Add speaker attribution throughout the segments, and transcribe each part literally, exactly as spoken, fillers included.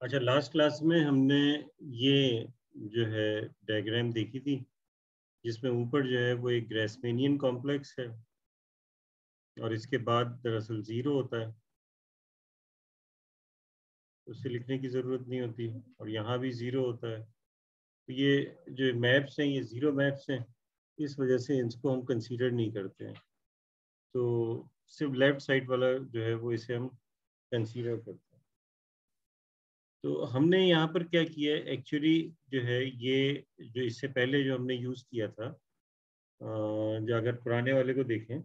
Speaker 1: अच्छा, last class में हमने ये जो है डायग्राम देखी थी, जिसमें ऊपर जो है वो एक ग्रेसमेनियन कॉम्प्लेक्स है और इसके बाद दरअसल ज़ीरो होता है, उसे लिखने की ज़रूरत नहीं होती, और यहाँ भी ज़ीरो होता है। तो ये जो मैप्स हैं ये ज़ीरो मैप्स हैं, इस वजह से इसको हम कंसीडर नहीं करते हैं। तो सिर्फ लेफ्ट साइड वाला जो है वो इसे हम कंसीडर करते हैं। तो हमने यहाँ पर क्या किया है, एक्चुअली जो है ये जो इससे पहले जो हमने यूज़ किया था, जो अगर पुराने वाले को देखें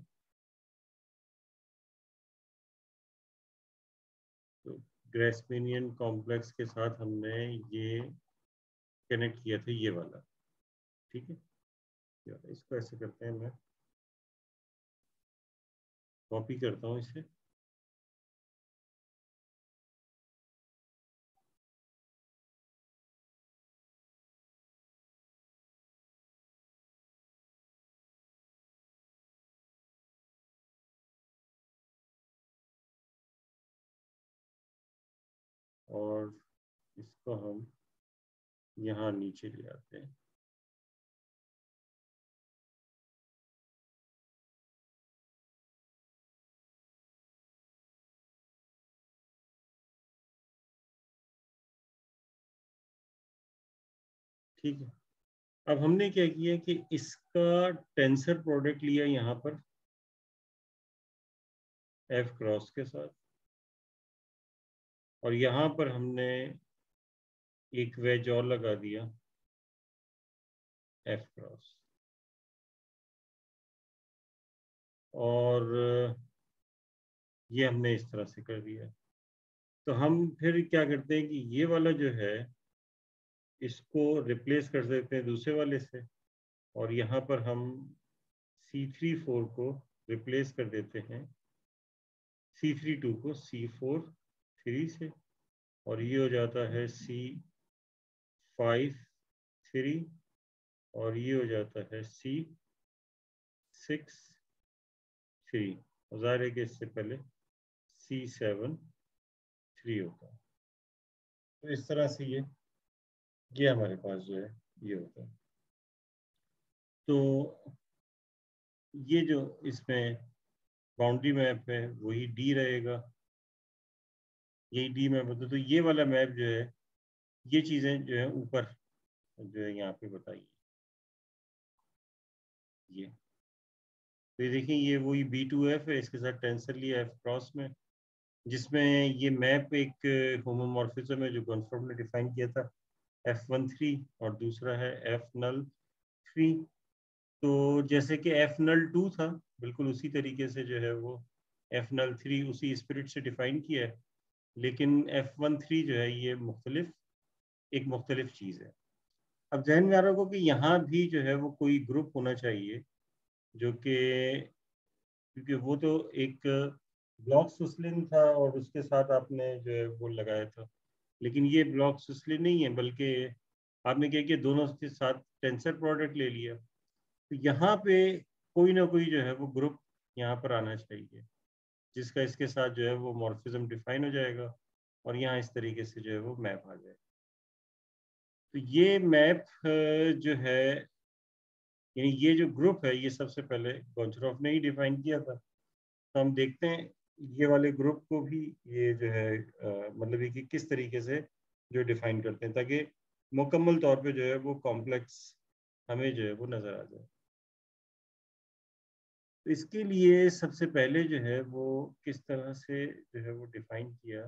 Speaker 1: तो ग्रेसमेनियन कॉम्प्लेक्स के साथ हमने ये कनेक्ट किया था, ये वाला। ठीक है, इसको ऐसे करते हैं, मैं कॉपी करता हूँ इसे। और इसको हम यहाँ नीचे ले आते हैं। ठीक है, अब हमने क्या किया कि इसका टेंसर प्रोडक्ट लिया यहाँ पर एफ क्रॉस के साथ, और यहाँ पर हमने एक वेज और लगा दिया एफ क्रॉस, और ये हमने इस तरह से कर दिया। तो हम फिर क्या करते हैं कि ये वाला जो है इसको रिप्लेस कर सकते हैं दूसरे वाले से, और यहाँ पर हम सी थ्री फोर को रिप्लेस कर देते हैं सी थ्री टू को सी फोर थ्री से, और ये हो जाता है सी फाइव थ्री, और ये हो जाता है सी सिक्स थ्री, ज़ाहिर है कि इससे पहले सी सेवन थ्री होता है। तो इस तरह से ये ये हमारे पास जो है ये होता है। तो ये जो इसमें बाउंड्री मैप है वही डी रहेगा, यही डी मैप होता है। तो ये वाला मैप जो है, ये चीज़ें जो है ऊपर जो है यहाँ पे बताइए, ये तो ये देखिए ये वही बी टू एफ है, इसके साथ टेंसर लिया एफ क्रॉस में, जिसमें ये मैप एक होमोमॉर्फिज्म है जो गॉन्सफोर्ड ने डिफाइन किया था, एफ वन थ्री, और दूसरा है एफ नल थ्री। तो जैसे कि एफ नल टू था, बिल्कुल उसी तरीके से जो है वो एफ नल थ्री उसी स्पिरिट से डिफाइन किया है, लेकिन एफ वन थ्री जो है ये मुख्तलिफ एक मुख्तलिफ चीज़ है। अब जहन में आ रहा होगा कि यहाँ भी जो है वो कोई ग्रुप होना चाहिए, जो कि क्योंकि वो तो एक ब्लॉक सुसलिन था और उसके साथ आपने जो है वो लगाया था, लेकिन ये ब्लॉक सुसलिन नहीं है, बल्कि आपने क्या किया, दोनों के साथ टेंसर प्रोडक्ट ले लिया। तो यहाँ पे कोई ना कोई जो है वो ग्रुप यहाँ पर आना चाहिए, जिसका इसके साथ जो है वो मॉर्फिज्म डिफाइन हो जाएगा, और यहाँ इस तरीके से जो है वो मैप आ जाएगा। तो ये मैप जो है, यानी ये जो ग्रुप है, ये सबसे पहले गोंचरोफ ने ही डिफाइन किया था। तो हम देखते हैं ये वाले ग्रुप को भी, ये जो है आ, मतलब ये कि किस तरीके से जो डिफाइन करते हैं, ताकि मुकम्मल तौर पे जो है वो कॉम्प्लेक्स हमें जो है वो नज़र आ जाए। तो इसके लिए सबसे पहले जो है वो किस तरह से जो है वो डिफाइन किया,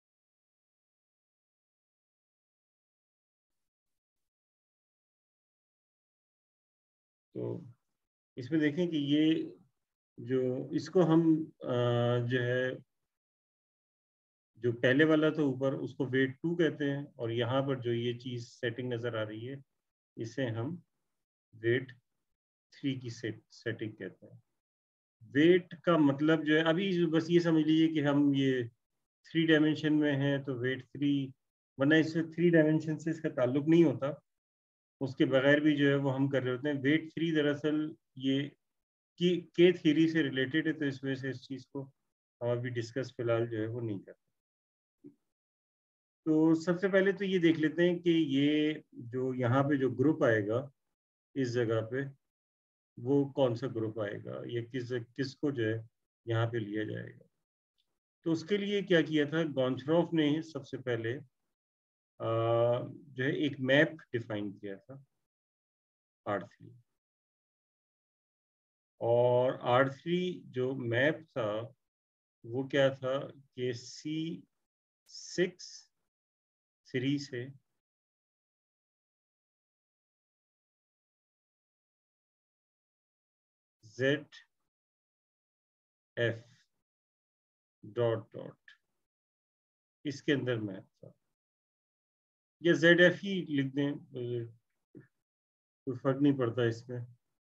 Speaker 1: तो इसमें देखें कि ये जो इसको हम आ, जो है जो पहले वाला था ऊपर, उसको वेट टू कहते हैं, और यहाँ पर जो ये चीज़ सेटिंग नज़र आ रही है इसे हम वेट थ्री की सेट सेटिंग कहते हैं। वेट का मतलब जो है, अभी बस ये समझ लीजिए कि हम ये थ्री डायमेंशन में हैं तो वेट थ्री, वरना इससे थ्री डायमेंशन से इसका ताल्लुक नहीं होता, उसके बगैर भी जो है वो हम कर रहे होते हैं। वेट थ्री दरअसल ये की के थ्योरी से रिलेटेड है, तो इस वजह से इस चीज़ को हम अभी डिस्कस फिलहाल जो है वो नहीं करते। तो सबसे पहले तो ये देख लेते हैं कि ये जो यहाँ पे जो ग्रुप आएगा इस जगह पे, वो कौन सा ग्रुप आएगा, ये किस किसको जो है यहाँ पे लिया जाएगा। तो उसके लिए क्या किया था, गॉन्चरोफ ने सबसे पहले आ, जो है एक मैप डिफाइन किया था आर थ्री, और आर थ्री जो मैप था वो क्या था कि सी सिक्स थ्री से जेड एफ डॉट डॉट इसके अंदर मैप था, या जेड एफ ही लिख दें, कोई फर्क नहीं पड़ता इसमें,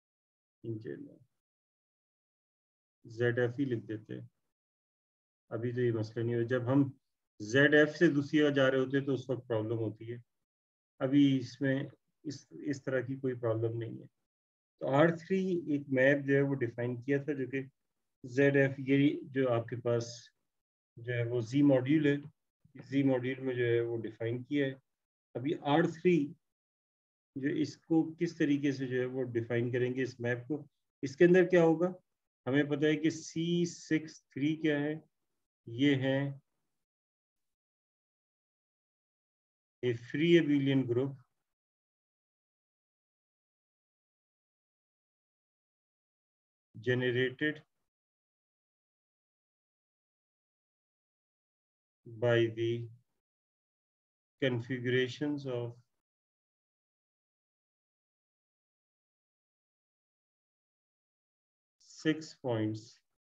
Speaker 1: जेड एफ ही लिख देते हैं। अभी तो ये मसला नहीं हो, जब हम जेड एफ से दूसरी जगह जा रहे होते हैं तो उस वक्त प्रॉब्लम होती है, अभी इसमें इस इस तरह की कोई प्रॉब्लम नहीं है। तो आर थ्री एक मैप जो है वो डिफाइन किया था, जो कि जेड एफ, ये जो आपके पास जो है वो जी मॉड्यूल है, जी मॉड्यूल में जो है वो डिफाइन किया है। अभी आर थ्री जो इसको किस तरीके से जो है वो डिफाइन करेंगे इस मैप को, इसके अंदर क्या होगा, हमें पता है कि सी सिक्स थ्री क्या है, ये है a free abelian group generated by the configurations of six points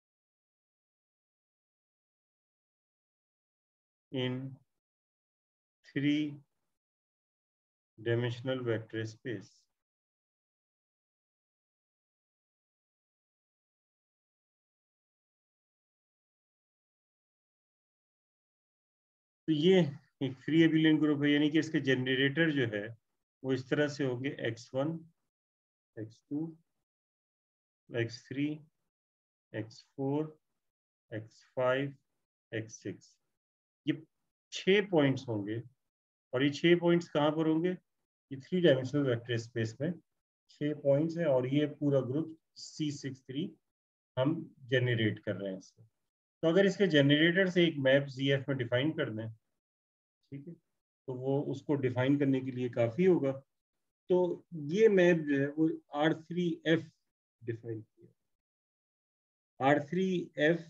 Speaker 1: in three dimensional vector space. तो ये एक फ्री एबिलियन ग्रुप है, यानी कि इसके जनरेटर जो है वो इस तरह से होंगे X one, X two, X three, X four, X five, X six, ये छह पॉइंट्स होंगे। और ये छह पॉइंट्स कहाँ पर होंगे, ये थ्री डायमेंशनल वेक्टर स्पेस में छह पॉइंट्स हैं, और ये पूरा ग्रुप सी सिक्स थ्री हम जनरेट कर रहे हैं इससे। तो अगर इसके जनरेटर से एक मैप जी एफ में डिफाइन कर दें, ठीक है, तो वो उसको डिफाइन करने के लिए काफ़ी होगा। तो ये मैप जो है वो आर थ्री एफ डिफाइन किया, आर थ्री एफ,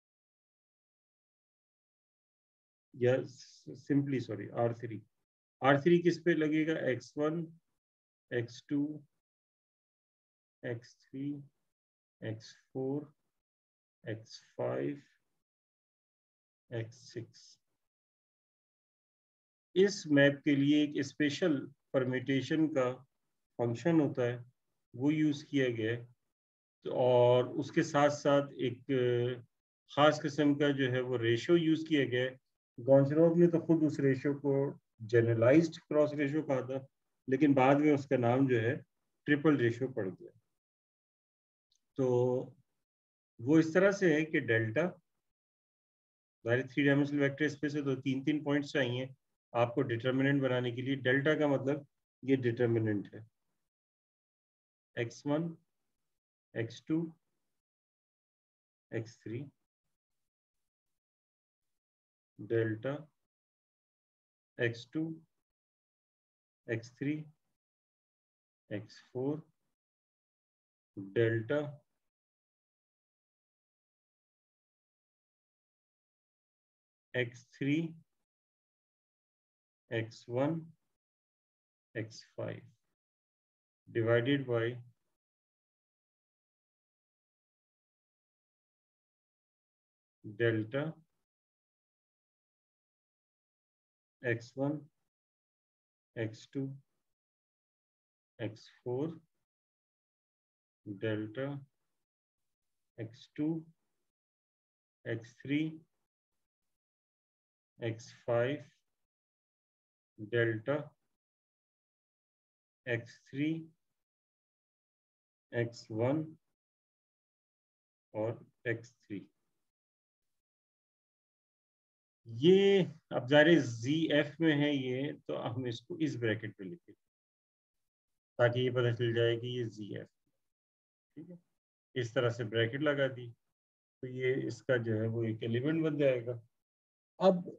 Speaker 1: या simply sorry R three, R three किस पे लगेगा, X one, X two, X three, X four, X five, X six. इस मैप के लिए एक स्पेशल परमिटेशन का फंक्शन होता है, वो यूज़ किया गया है। तो और उसके साथ साथ एक ख़ास किस्म का जो है वो रेशो यूज़ किया गया है। गॉन्सरोव ने तो खुद उस रेशो को जनरलाइज्ड क्रॉस रेशो कहा था, लेकिन बाद में उसका नाम जो है ट्रिपल रेशो पड़ गया। तो वो इस तरह से है कि डेल्टा, सारी थ्री डायमेंशनल वेक्टर स्पेस है तो तीन तीन पॉइंट्स चाहिए आपको डिटर्मिनेंट बनाने के लिए। डेल्टा का मतलब ये डिटर्मिनेंट है, X one, X two, X three, delta X two, X three, X four, delta X three, X one, X five divided by delta X one, X two, X four, delta X two, X three, X five, delta X three, X one और X three. ये अब ज़ाहिर जी F में है ये, तो हम इसको इस ब्रैकेट पे लिखें ताकि ये पता चल जाए कि ये जी एफ, ठीक है। इस तरह से ब्रैकेट लगा दी तो ये इसका जो है वो एक एलिमेंट बन जाएगा। अब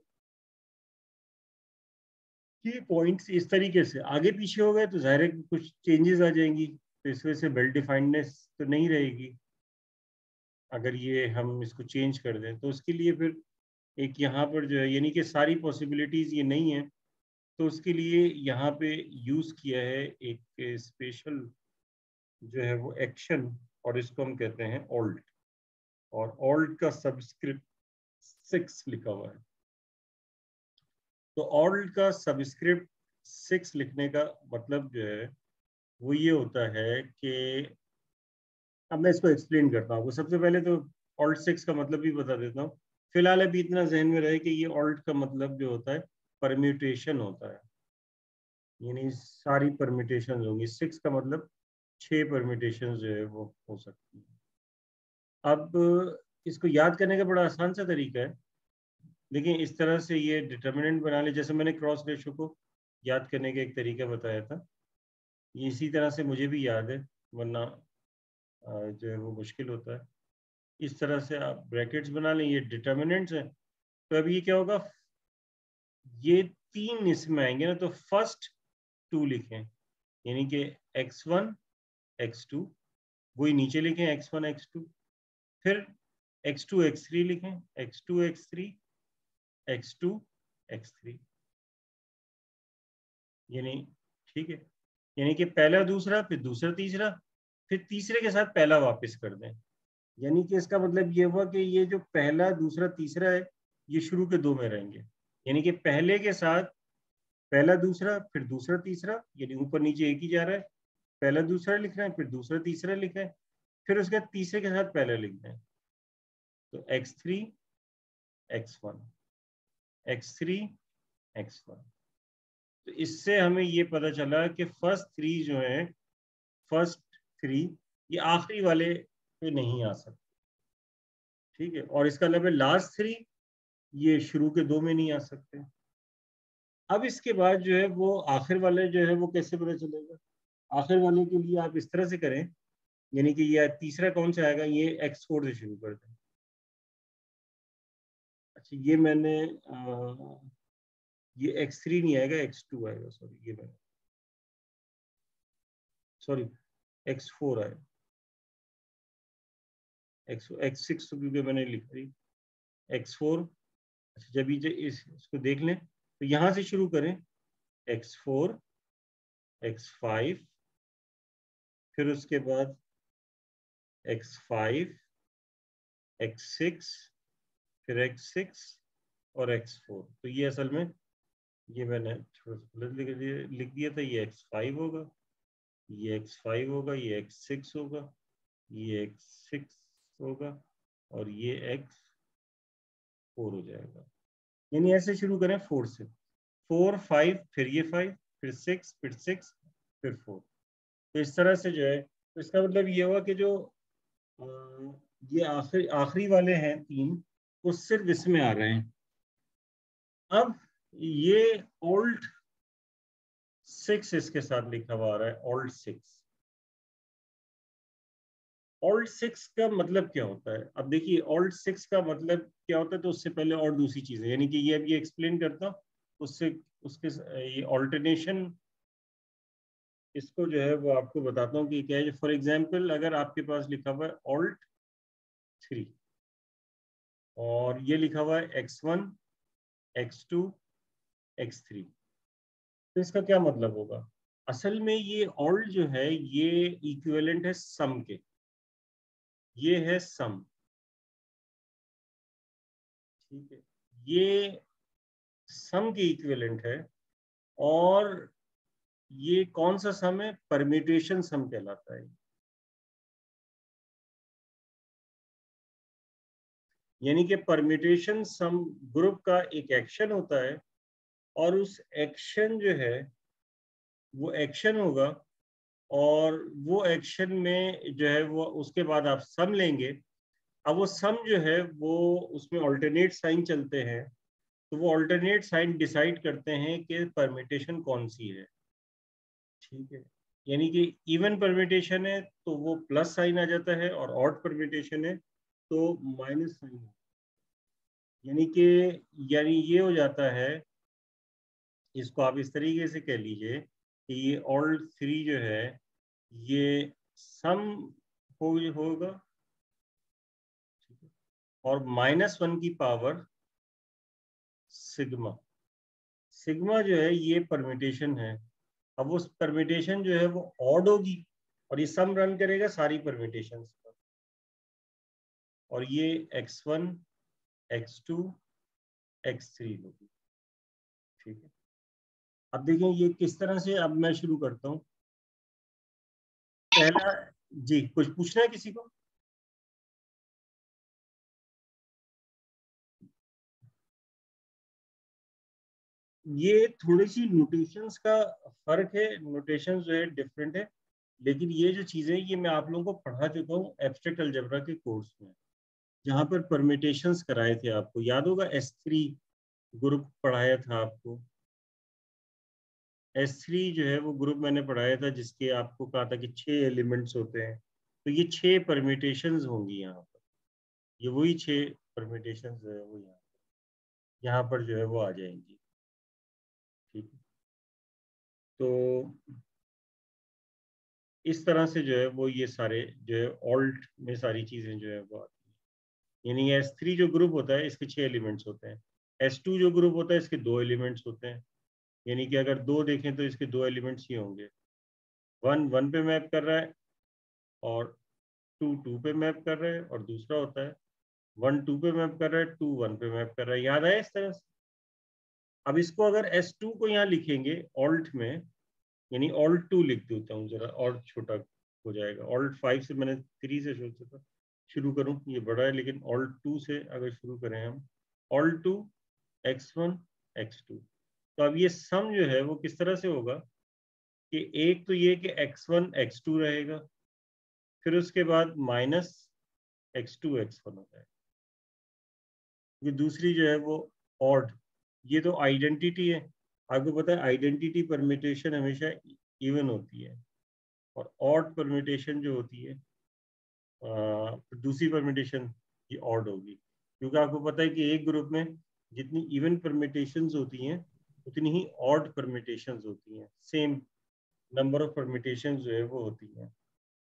Speaker 1: ये पॉइंट्स इस तरीके से आगे पीछे हो गए तो ज़ाहिर है कि कुछ चेंजेस आ जाएंगी, तो इस वजह से वेल डिफाइंडनेस तो नहीं रहेगी। अगर ये हम इसको चेंज कर दें तो उसके लिए फिर एक यहाँ पर जो है, यानी कि सारी पॉसिबिलिटीज़ ये नहीं है, तो उसके लिए यहाँ पे यूज़ किया है एक स्पेशल जो है वो एक्शन, और इसको हम कहते हैं ऑल्ट, और ऑल्ट का सबस्क्रिप्ट सिक्स लिखा हुआ है। तो ऑल्ट का सबस्क्रिप्ट सिक्स लिखने का मतलब जो है वो ये होता है कि, अब मैं इसको एक्सप्लेन करता हूँ। सबसे पहले तो ऑल्ट सिक्स का मतलब भी बता देता हूँ। फिलहाल अभी इतना जहन में रहे कि ये ऑल्ट का मतलब जो होता है परम्यूटेशन होता है, यानी सारी परम्यूटेशन होंगी। सिक्स का मतलब छह परम्यूटेशन जो है वो हो सकती है। अब इसको याद करने का बड़ा आसान सा तरीका है, लेकिन इस तरह से ये डिटर्मिनेंट बना ले, जैसे मैंने क्रॉस रेशो को याद करने का एक तरीका बताया था, ये इसी तरह से मुझे भी याद है, वरना जो है वो मुश्किल होता है। इस तरह से आप ब्रैकेट्स बना लें, ये डिटर्मिनेंट्स हैं। तो अब ये क्या होगा, ये तीन इसमें आएंगे ना, तो फर्स्ट टू लिखें, यानी कि एक्स वन एक्स टू, वही नीचे लिखें एक्स वन एक्स टू, फिर एक्स टू एक्स थ्री लिखें, X two X three X two X three, यानी ठीक है, यानी कि पहला दूसरा फिर दूसरा तीसरा, फिर तीसरे के साथ पहला वापस कर दें। यानी कि इसका मतलब ये हुआ कि ये जो पहला दूसरा तीसरा है ये शुरू के दो में रहेंगे, यानी कि पहले के साथ पहला दूसरा फिर दूसरा तीसरा, यानी ऊपर नीचे एक ही जा रहा है, पहला दूसरा लिख रहे हैं फिर दूसरा तीसरा लिख रहे हैं, फिर उसके बाद तीसरे के साथ पहला लिख रहे हैं। तो X three X one X three X one. तो इससे हमें ये पता चला कि फर्स्ट थ्री जो है, फर्स्ट थ्री ये आखिरी वाले पे नहीं आ सकते, ठीक है। और इसका मतलब लास्ट थ्री ये शुरू के दो में नहीं आ सकते। अब इसके बाद जो है वो आखिर वाले जो है वो कैसे पता चलेगा, आखिर वाले के लिए आप इस तरह से करें, यानी कि ये तीसरा कौन सा आएगा, ये एक्स फोर से शुरू कर दें। अच्छा ये मैंने आ, ये एक्स थ्री नहीं आएगा, एक्स टू आएगा, सॉरी ये मैंने सॉरी एक्स फोर आएगा, एक्स एक्स सिक्स तो क्योंकि मैंने लिख दी एक्स फोर। अच्छा जब ये इस, इसको देख लें तो यहाँ से शुरू करें, एक्स फोर एक्स फाइव, फिर उसके बाद एक्स फाइव एक्स सिक्स, फिर एक्स सिक्स और एक्स फोर। तो ये असल में ये मैंने थोड़ा सा गलत लिख दिया लिख दिया था, ये एक्स फाइव होगा, ये एक्स फाइव होगा, ये एक्स सिक्स होगा, ये एक्स सिक्स होगा, और ये एक्स फोर हो जाएगा। यानी ऐसे शुरू करें फोर से, फोर फाइव फिर ये फाइव फिर सिक्स फिर सिक्स फिर फोर। तो इस तरह से जो है, तो इसका मतलब ये हुआ कि जो आ, ये आखिरी आखिरी वाले हैं तीन, वो सिर्फ इसमें आ रहे हैं। अब ये ओल्ड सिक्स इसके साथ लिखा हुआ आ रहा है, ओल्ड सिक्स। ओल्ड सिक्स का मतलब क्या होता है, अब देखिए ओल्ड सिक्स का मतलब क्या होता है, तो उससे पहले और दूसरी चीजें, यानी कि ये अब ये एक्सप्लेन करता हूँ, उससे उसके ये ऑल्टरनेशन, इसको जो है वो आपको बताता हूँ कि क्या है। फॉर एग्जाम्पल अगर आपके पास लिखा हुआ है ऑल्ट थ्री, और ये लिखा हुआ है X one X two X three, तो इसका क्या मतलब होगा, असल में ये ऑल्ट जो है ये इक्विवेलेंट है सम के, ये है सम, ठीक है, ये सम के इक्विवेलेंट है। और ये कौन सा सम है, परम्यूटेशन सम कहलाता है। यानी कि परम्यूटेशन सम ग्रुप का एक एक्शन होता है, और उस एक्शन जो है वो एक्शन होगा, और वो एक्शन में जो है वो उसके बाद आप सम लेंगे। अब वो सम जो है वो उसमें ऑल्टरनेट साइन चलते हैं, तो वो ऑल्टरनेट साइन डिसाइड करते हैं कि परमिटेशन कौन सी है, ठीक है। यानी कि इवन परमिटेशन है तो वो प्लस साइन आ जाता है, और ऑड परमिटेशन है तो माइनस साइन, यानी कि यानी ये हो जाता है, इसको आप इस तरीके से कह लीजिए कि ये ऑल थ्री जो है ये सम हो होगा, और माइनस वन की पावर सिग्मा। सिग्मा जो है ये परमिटेशन है। अब उस परमिटेशन जो है वो ऑड होगी, और ये सम रन करेगा सारी परमिटेशन पर, और ये X one X two X three होगी, ठीक है। अब देखें ये किस तरह से, अब मैं शुरू करता हूँ। पहला, जी कुछ पूछना है किसी को? ये थोड़ी सी नोटेशंस का फर्क है, नोटेशन जो है डिफरेंट है, लेकिन ये जो चीजें ये मैं आप लोगों को पढ़ा चुका हूँ एब्स्ट्रैक्ट अलजेब्रा के कोर्स में, जहाँ पर परमिटेशंस कराए थे। आपको याद होगा एस थ्री ग्रुप पढ़ाया था आपको, एस थ्री जो है वो ग्रुप मैंने पढ़ाया था, जिसके आपको कहा था कि छह एलिमेंट्स होते हैं, तो ये छह परमिटेशंस होंगी यहाँ पर, ये वही छह परमिटेशंस जो है वो यहाँ यहाँ पर जो है वो आ जाएंगी, ठीक है। तो इस तरह से जो है वो ये सारे जो है ऑल्ट में सारी चीजें जो है वो आती हैं। यानी एस थ्री जो ग्रुप होता है इसके छह एलिमेंट्स होते हैं, एस टू जो ग्रुप होता है इसके दो एलिमेंट्स होते हैं, यानी कि अगर दो देखें तो इसके दो एलिमेंट्स ही होंगे, वन वन पे मैप कर रहा है, और टू टू पे मैप कर रहा है, और दूसरा होता है वन टू पे मैप कर रहा है, टू वन पे मैप कर रहा है। याद आया इस तरह से? अब इसको अगर एस टू को यहाँ लिखेंगे ऑल्ट में, यानी ऑल्ट टू लिख देता हूँ जरा, और छोटा हो जाएगा। ऑल्ट फाइव से मैंने थ्री से सोचा था शुरू करूँ, ये बड़ा है, लेकिन ऑल्ट टू से अगर शुरू करें हम, alt two X one X two, तो अब ये सम जो है वो किस तरह से होगा कि एक तो ये कि एक्स वन एक्स टू रहेगा, फिर उसके बाद minus X two X one होता है, ये दूसरी जो है वो ऑड, ये तो आइडेंटिटी है। आपको पता है आइडेंटिटी परम्यूटेशन हमेशा इवन होती है, और ऑड परम्यूटेशन जो होती है आ, दूसरी परम्यूटेशन ये ऑड होगी, क्योंकि आपको पता है कि एक ग्रुप में जितनी इवन परम्यूटेशंस होती हैं उतनी ही ऑड परम्यूटेशंस होती हैं, सेम नंबर ऑफ परम्यूटेशंस जो है वो होती हैं।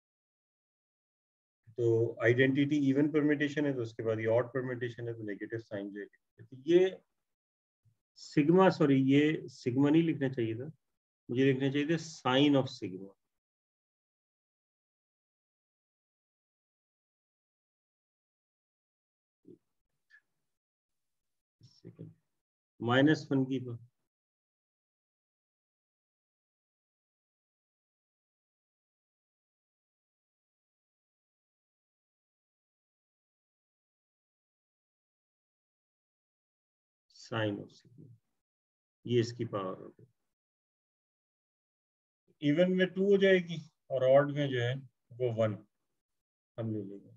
Speaker 1: तो आइडेंटिटी इवन परम्यूटेशन है, तो उसके बाद ये ऑड परम्यूटेशन है, तो नेगेटिव साइन जो है, तो ये सिग्मा, सॉरी ये सिग्मा नहीं लिखना चाहिए था, मुझे लिखना चाहिए था sign of sigma. Minus one की साइन ऑफ सिग्मा, ये इसकी पावर हो गई। इवन में टू हो जाएगी, और ऑड में जो है वो वन हम ले लेंगे,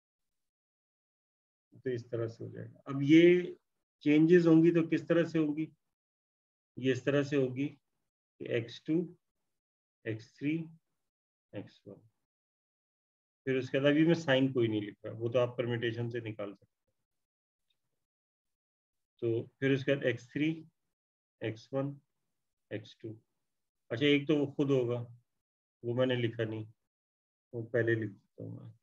Speaker 1: तो इस तरह से हो जाएगा। अब ये चेंजेस होंगी तो किस तरह से होगी, ये इस तरह से होगी कि X two X three X one, फिर उसके बाद अभी मैं साइन कोई नहीं लिख रहा, वो तो आप परम्यूटेशन से निकाल सकते, तो फिर उसके बाद X three X one X two. अच्छा एक तो वो खुद होगा, वो मैंने लिखा नहीं, वो पहले लिख देता हूँ मैं,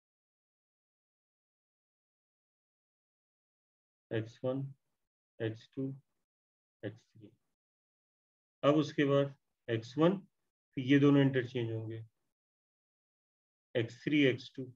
Speaker 1: X one X two X three. अब उसके बाद एक्स वन, फिर ये दोनों इंटरचेंज होंगे, एक्स थ्री एक्स टू,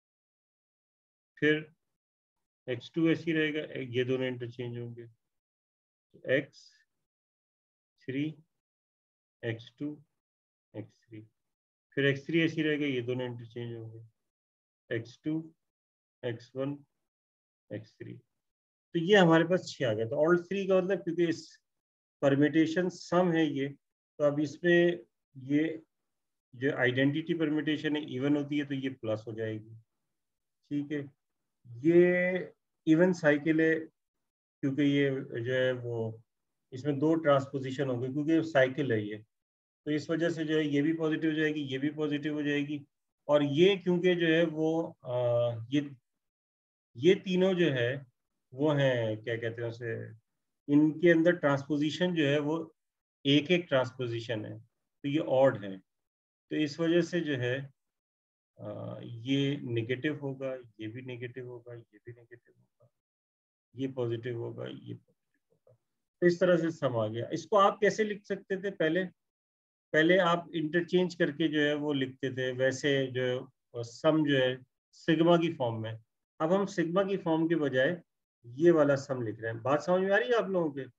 Speaker 1: फिर एक्स टू ऐसी रहेगा, ये दोनों इंटरचेंज होंगे, X three X two X three, फिर एक्स थ्री ऐसी रहेगा, ये दोनों इंटरचेंज होंगे, X two X one X three. तो ये हमारे पास छः आ गया। तो ऑल थ्री का मतलब, क्योंकि इस परमिटेशन सम है ये, तो अब इसमें ये जो आइडेंटिटी परमिटेशन है इवन होती है, तो ये प्लस हो जाएगी, ठीक है। ये इवन साइकिल है, क्योंकि ये जो है वो इसमें दो ट्रांसपोजिशन हो गई, क्योंकि साइकिल है ये, तो इस वजह से जो है ये भी पॉजिटिव हो जाएगी, ये भी पॉजिटिव हो जाएगी। और ये क्योंकि जो है वो आ, ये ये तीनों जो है वो हैं, क्या कहते हैं उसे, इनके अंदर ट्रांसपोजिशन जो है वो एक एक ट्रांसपोजिशन है, तो ये ऑड है। तो इस वजह से जो है आ, ये नेगेटिव होगा, ये भी नेगेटिव होगा, ये भी नेगेटिव होगा, ये पॉजिटिव होगा, ये पॉजिटिव होगा। तो इस तरह से सम आ गया। इसको आप कैसे लिख सकते थे? पहले पहले आप इंटरचेंज करके जो है वो लिखते थे, वैसे जो सम जो है सिग्मा की फॉर्म में। अब हम सिग्मा की फॉर्म के बजाय ये वाला सम लिख रहे हैं। बात समझ में आ रही है आप लोगों के?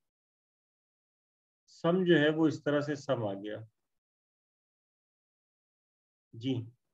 Speaker 1: सम जो है वो इस तरह से सम आ गया जी।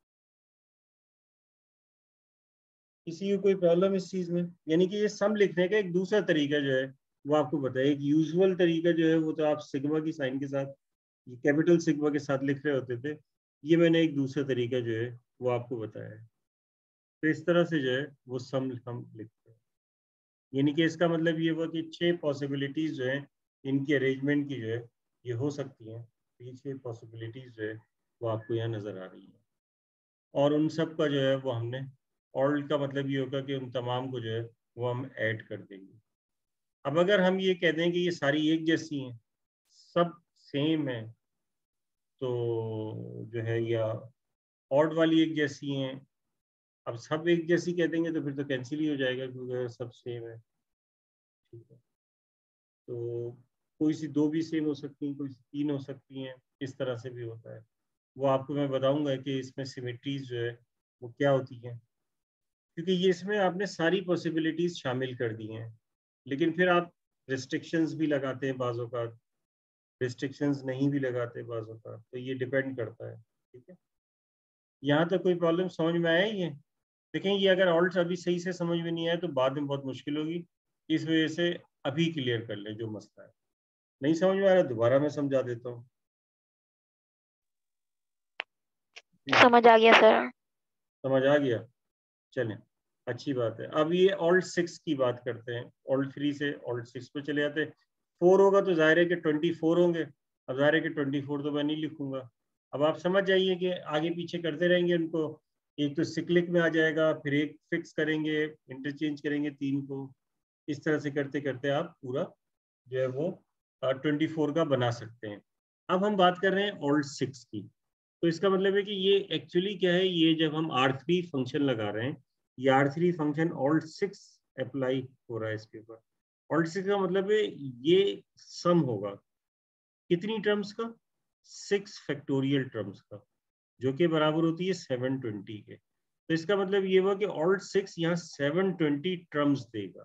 Speaker 1: किसी को कोई प्रॉब्लम इस चीज में? यानी कि ये सम लिखने का एक दूसरा तरीका जो है वो आपको बताया। एक यूजुअल तरीका जो है वो तो आप सिग्मा की साइन के साथ, कैपिटल सिग्मा के साथ लिख रहे होते थे। ये मैंने एक दूसरा तरीका जो है वो आपको बताया है। तो इस तरह से जो है वो सम हम लिखते हैं। यानी कि इसका मतलब ये हुआ कि छह पॉसिबिलिटीज जो है इनकी अरेंजमेंट की जो है ये हो सकती हैं। तो ये छह पॉसिबिलिटीज जो है वो आपको यहाँ नजर आ रही है, और उन सब का जो है वो हमने, ऑल का मतलब ये होगा कि उन तमाम को जो है वो हम ऐड कर देंगे। अब अगर हम ये कह दें कि ये सारी एक जैसी हैं, सब सेम है, तो जो है या ऑड वाली एक जैसी हैं, अब सब एक जैसी कह देंगे तो फिर तो कैंसिल ही हो जाएगा, क्योंकि सब सेम है। ठीक है, तो कोई सी दो भी सेम हो सकती हैं, कोई सी तीन हो सकती हैं, इस तरह से भी होता है। वो आपको मैं बताऊंगा कि इसमें सिमेट्रीज जो है वो क्या होती हैं, क्योंकि ये इसमें आपने सारी पॉसिबिलिटीज शामिल कर दी हैं। लेकिन फिर आप रिस्ट्रिक्शंस भी लगाते हैं बाज़ों का, रिस्ट्रिक्शंस नहीं भी लगाते बाज़ों का, तो ये डिपेंड करता है। ठीक है, यहाँ तक कोई प्रॉब्लम समझ में आया? ये देखें, ये अगर ऑल्ट अभी सही से समझ में नहीं आया तो बाद में बहुत मुश्किल होगी। इस वजह से अभी क्लियर कर ले जो मसला है। नहीं समझ में आ रहा दोबारा मैं समझा देता हूँ।
Speaker 2: समझ आ गया सर।
Speaker 1: समझ आ गया? चलें, अच्छी बात है। अब ये ऑल्ट सिक्स की बात करते हैं। ऑल्ट थ्री से ऑल्ट सिक्स पे चले जाते हैं। फोर होगा तो जाहिर है कि ट्वेंटी फोर होंगे। अब जाहिर है कि ट्वेंटी फोर तो मैं नहीं लिखूंगा। अब आप समझ जाइए कि आगे पीछे करते रहेंगे उनको। एक तो सिक्लिक में आ जाएगा, फिर एक फिक्स करेंगे, इंटरचेंज करेंगे तीन को। इस तरह से करते करते आप पूरा जो है वो ट्वेंटी फोर का बना सकते हैं। अब हम बात कर रहे हैं ऑल्ट सिक्स की। तो इसका मतलब है कि ये एक्चुअली क्या है, ये जब हम आर थ्री फंक्शन लगा रहे हैं, ये R three function alt six apply हो रहा है इसके ऊपर। ऑल्ट सिक्स का मतलब है ये सम होगा कितनी टर्म्स का? सिक्स फैक्टोरियल टर्म्स का, जो कि बराबर होती है सेवन ट्वेंटी के। तो इसका मतलब ये हुआ कि ऑल्ट सिक्स यहाँ सेवन ट्वेंटी टर्म्स देगा।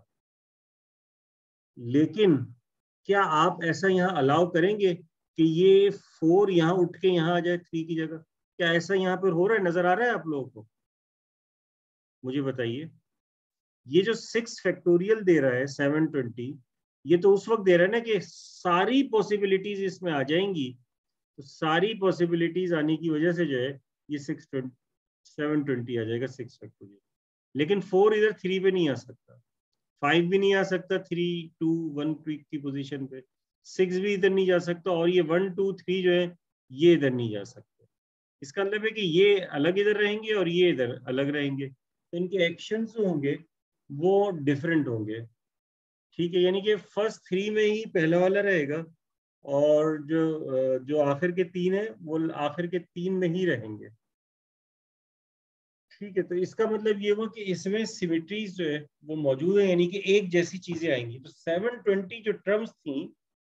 Speaker 1: लेकिन क्या आप ऐसा यहाँ अलाउ करेंगे कि ये फोर यहाँ उठ के यहाँ आ जाए थ्री की जगह? क्या ऐसा यहाँ पर हो रहा है? नजर आ रहा है आप लोगों को? मुझे बताइए। ये जो सिक्स फैक्टोरियल दे रहा है सेवन ट्वेंटी, ये तो उस वक्त दे रहा है ना कि सारी पॉसिबिलिटीज इसमें आ जाएंगी। तो सारी पॉसिबिलिटीज आने की वजह से जो है ये सिक्स सेवन ट्वेंटी आ जाएगा सिक्स फैक्टोरियल। लेकिन फोर इधर थ्री पे नहीं आ सकता, फाइव भी नहीं आ सकता थ्री टू वन की पोजीशन पे, सिक्स भी इधर नहीं जा सकता, और ये वन टू थ्री जो है ये इधर नहीं जा सकते। इसका मतलब है कि ये अलग इधर रहेंगे और ये इधर अलग रहेंगे, तो इनके एक्शंस जो होंगे वो डिफरेंट होंगे। ठीक है, यानी कि फर्स्ट थ्री में ही पहला वाला रहेगा, और जो जो आखिर के तीन है वो आखिर के तीन में ही रहेंगे। ठीक है, तो इसका मतलब ये हुआ कि इसमें सिमेट्रीज जो है वो मौजूद है, यानी कि एक जैसी चीजें आएंगी। तो सेवन ट्वेंटी जो टर्म्स थी,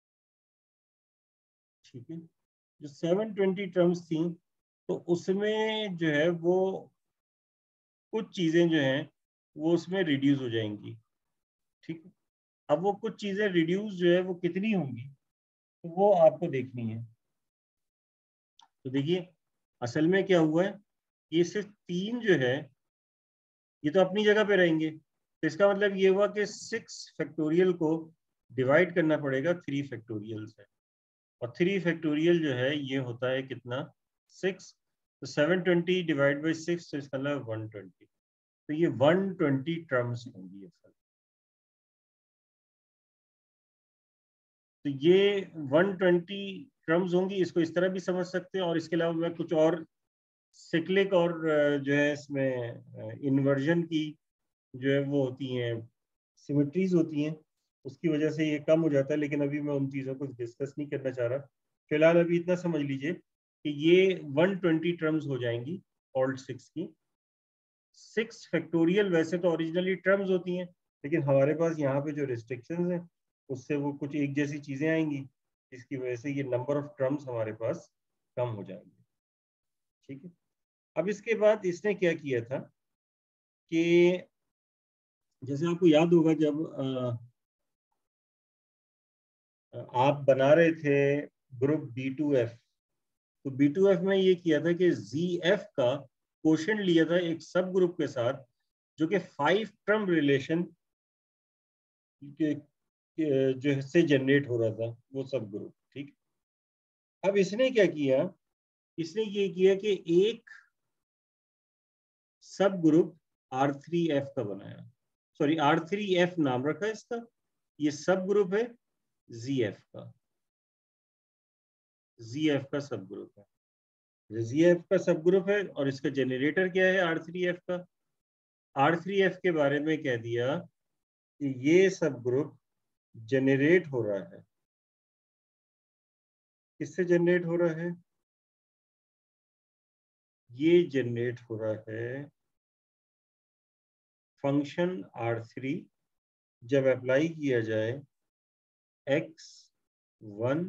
Speaker 1: ठीक है, जो सेवन ट्वेंटी टर्म्स थी, तो उसमें जो है वो कुछ चीजें जो हैं वो उसमें रिड्यूस हो जाएंगी। ठीक है, अब वो कुछ चीजें रिड्यूस जो है वो कितनी होंगी, तो वो आपको देखनी है। तो देखिए, असल में क्या हुआ है, ये सिर्फ तीन जो है ये तो अपनी जगह पे रहेंगे। तो इसका मतलब ये हुआ कि सिक्स फैक्टोरियल को डिवाइड करना पड़ेगा थ्री फैक्टोरियल से, और थ्री फैक्टोरियल जो है ये होता है कितना? सिक्स। तो seven twenty divide by six, तो इसका मतलब वन ट्वेंटी। तो ये वन ट्वेंटी टर्म्स होंगी असल। तो ये वन ट्वेंटी टर्म्स होंगी, इसको इस तरह भी समझ सकते हैं। और इसके अलावा मैं कुछ और सिक्लिक और जो है इसमें इन्वर्जन की जो है वो होती हैं, सिमेट्रीज होती हैं, उसकी वजह से ये कम हो जाता है। लेकिन अभी मैं उन चीज़ों को डिस्कस नहीं करना चाह रहा। फिलहाल अभी इतना समझ लीजिए कि ये वन ट्वेंटी टर्म्स हो जाएंगी ऑल्ट सिक्स की। सिक्स फैक्टोरियल वैसे तो ओरिजिनली टर्म्स होती हैं, लेकिन हमारे पास यहाँ पे जो रिस्ट्रिक्शंस हैं उससे वो कुछ एक जैसी चीज़ें आएंगी, जिसकी वजह से ये नंबर ऑफ टर्म्स हमारे पास कम हो जाएंगे। ठीक है। अब इसके बाद इसने क्या किया था कि जैसे आपको याद होगा जब आ, आप बना रहे थे ग्रुप बी टू एफ, तो बी टू एफ में ये किया था कि जी एफ का क्वोशंट लिया था एक सब ग्रुप के साथ जो कि फाइव टर्म रिलेशन के, के जो से जनरेट हो रहा था वो सब ग्रुप। ठीक। अब इसने क्या किया, इसने ये किया कि एक सब ग्रुप आर थ्री एफ का बनाया, सॉरी आर थ्री एफ नाम रखा इसका। ये सब ग्रुप है जी एफ का, जी एफ का सब ग्रुप है, जी एफ का सब ग्रुप है। और इसका जनरेटर क्या है आर थ्री एफ का। आर थ्री एफ के बारे में कह दिया कि ये सब ग्रुप जनरेट हो रहा है। किससे जनरेट हो रहा है? ये जनरेट हो रहा है फंक्शन आर थ्री जब अप्लाई किया जाए एक्स वन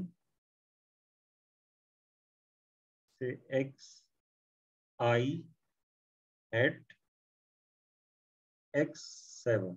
Speaker 1: से X I eight X seven.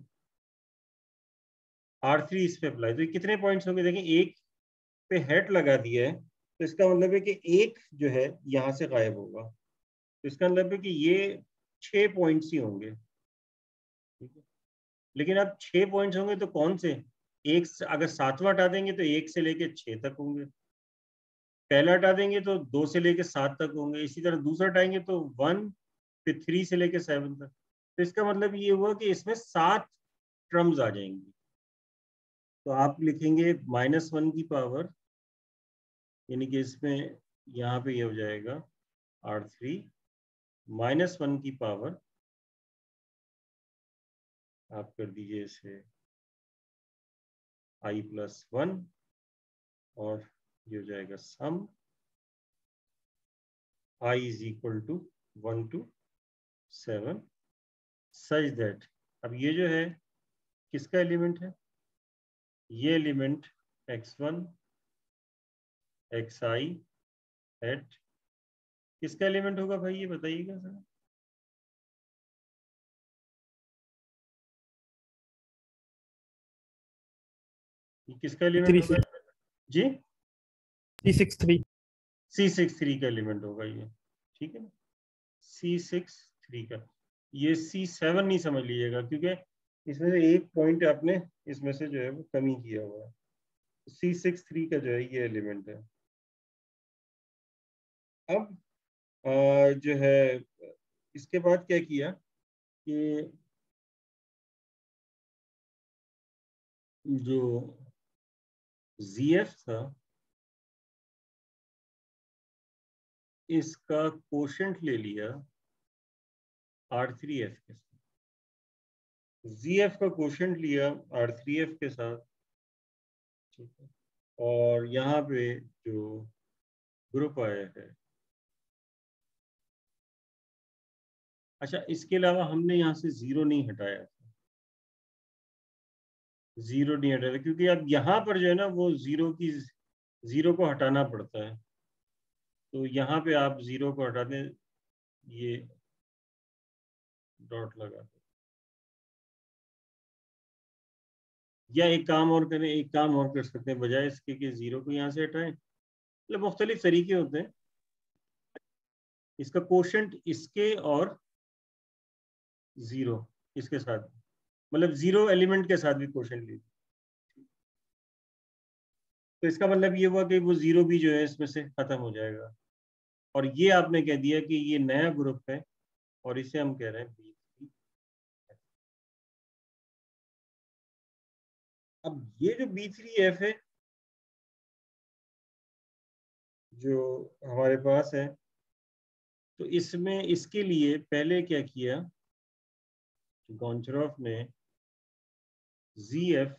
Speaker 1: R three इस पे अप्लाई, तो कितने पॉइंट्स होंगे देखें, एक पे हेड लगा दिया है तो इसका मतलब है कि एक जो है यहां से गायब होगा, तो इसका मतलब है कि ये छह पॉइंट्स ही होंगे। ठीक है। लेकिन अब छह पॉइंट्स होंगे तो कौन से, एक अगर सातवां हटा देंगे तो एक से लेके छह तक होंगे, पहला हटा देंगे तो दो से लेके सात तक होंगे, इसी तरह दूसरा हटाएंगे तो वन, फिर थ्री से लेके सेवन तक। तो इसका मतलब ये हुआ कि इसमें सात टर्म्स आ जाएंगी। तो आप लिखेंगे माइनस वन की पावर, यानी कि इसमें यहाँ पे ये हो जाएगा आर थ्री माइनस वन की पावर, आप कर दीजिए इसे आई प्लस वन, और ये हो जाएगा sum I is equal to one two seven such that. अब ये जो है किसका एलिमेंट है, ये element X one X I eight किसका एलिमेंट होगा भाई, ये बताइएगा सर। ये किसका एलिमेंट होगा जी?
Speaker 3: C six three
Speaker 1: C six three का एलिमेंट होगा ये। ठीक है ना, सी सिक्स थ्री का। ये सी सेवन नहीं समझ लीजिएगा, क्योंकि इसमें से एक पॉइंट आपने इसमें से जो है वो कमी किया हुआ है। सी सिक्स थ्री का जो है ये एलिमेंट है। अब आ, जो है इसके बाद क्या किया कि जो जीएफ था इसका कोशेंट ले लिया आर थ्री एफ के साथ, जीएफ का कोशेंट लिया आर थ्री एफ के साथ। ठीक है। और यहाँ पे जो ग्रुप आया है, अच्छा इसके अलावा हमने यहाँ से जीरो नहीं हटाया था, जीरो नहीं हटाया था क्योंकि अब यहाँ पर जो है ना वो जीरो की जीरो को हटाना पड़ता है। तो यहाँ पे आप जीरो को हटा दें, ये डॉट लगा दें, या एक काम और करें, एक काम और कर सकते हैं बजाय इसके कि जीरो को यहाँ से हटाएं, मतलब मुख्तलिफ तरीके होते हैं। इसका कोशेंट इसके और जीरो इसके साथ, मतलब जीरो एलिमेंट के साथ भी कोशेंट लीजिए। तो इसका मतलब ये हुआ कि वो जीरो भी जो है इसमें से खत्म हो जाएगा। और ये आपने कह दिया कि ये नया ग्रुप है और इसे हम कह रहे हैं बी थ्री। अब ये जो बी थ्री एफ है जो हमारे पास है, तो इसमें इसके लिए पहले क्या किया, गोंचारोफ ने जी एफ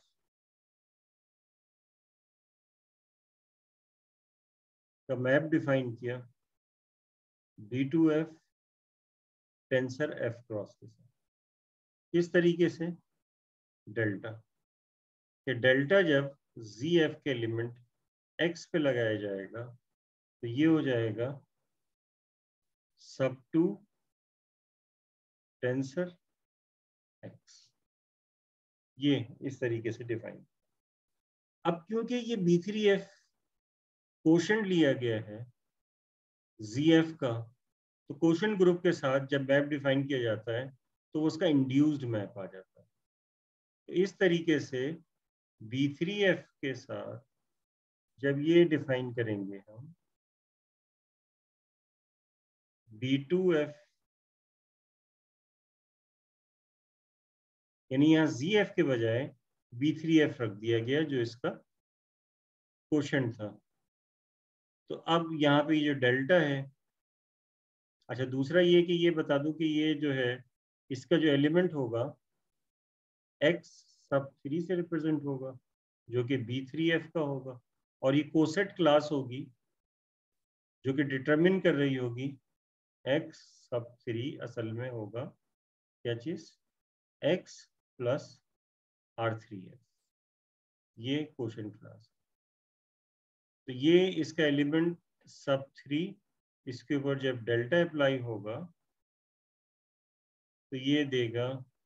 Speaker 1: का मैप डिफाइन किया B two F tensor F cross के साथ। किस तरीके से, डेल्टा कि डेल्टा जब जी एफ के एलिमेंट एक्स पे लगाया जाएगा तो ये हो जाएगा सब टू टेंसर एक्स, ये इस तरीके से डिफाइन। अब क्योंकि ये बी थ्री एफ कोशेंट लिया गया है जी एफ का, तो कोशेंट ग्रुप के साथ जब मैप डिफाइन किया जाता है तो उसका इंड्यूस्ड मैप आ जाता है। तो इस तरीके से बी थ्री एफ के साथ जब ये डिफाइन करेंगे हम बी टू एफ, यानी यहाँ जी एफ के बजाय बी थ्री एफ रख दिया गया जो इसका कोशेंट था। तो अब यहाँ पे जो डेल्टा है, अच्छा दूसरा ये कि ये बता दूं कि ये जो है इसका जो एलिमेंट होगा x सब थ्री से रिप्रेजेंट होगा जो कि बी थ्री एफ का होगा, और ये कोसेट क्लास होगी जो कि डिटरमिन कर रही होगी x सब थ्री असल में होगा क्या चीज, x plus R three F, ये कोशेंट क्लास। तो ये इसका एलिमेंट सब थ्री, इसके ऊपर जब डेल्टा अप्लाई होगा तो ये देगा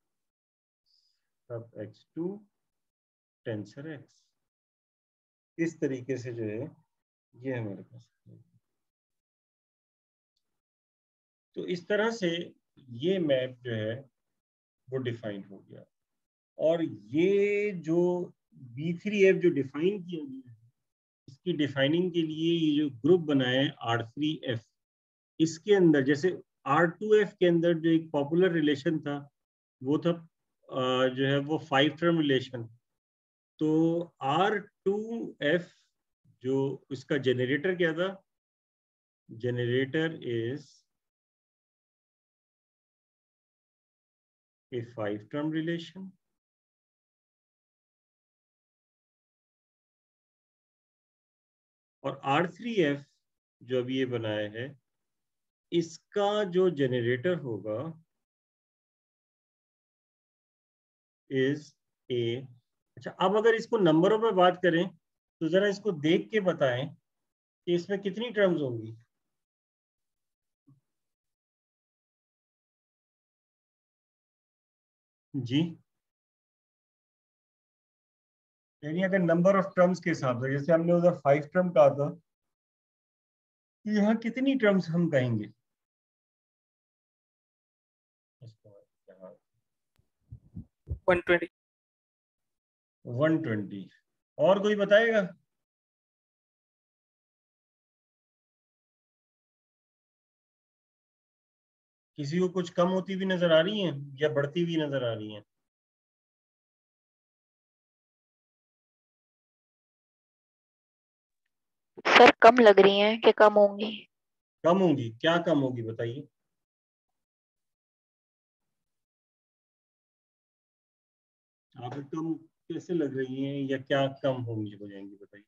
Speaker 1: सब एक्स टू टेंसर एक्स। इस तरीके से जो है ये हमारे पास, तो इस तरह से ये मैप जो है वो डिफाइन हो गया। और ये जो बी थ्री एफ जो डिफाइन किया गया है, इसकी डिफाइनिंग के लिए ये जो ग्रुप बनाया है आर थ्री एफ, इसके अंदर जैसे आर टू एफ के अंदर जो एक पॉपुलर रिलेशन था वो था जो है वो फाइव टर्म रिलेशन। तो आर टू एफ जो इसका जनरेटर क्या था, generator is a five term relation, और आर थ्री एफ जो अभी ये बनाया है इसका जो जनरेटर होगा इज ए। अच्छा अब अगर इसको नंबरों में बात करें तो जरा इसको देख के बताएं कि इसमें कितनी टर्म्स होंगी। जी, यानी अगर नंबर ऑफ टर्म्स के हिसाब से, जैसे हमने उधर फाइव टर्म कहा था, तो यहाँ कितनी टर्म्स हम कहेंगे,
Speaker 3: वन ट्वेंटी।
Speaker 1: One twenty. और कोई बताएगा? किसी को कुछ कम होती हुई नजर आ रही है या बढ़ती हुई नजर आ रही है?
Speaker 2: सर कम लग रही हैं कि कम होंगी?
Speaker 1: कम होंगी, क्या कम होगी बताइए। आपको कम कैसे लग रही हैं या क्या कम होंगी हो जाएंगी बताइए।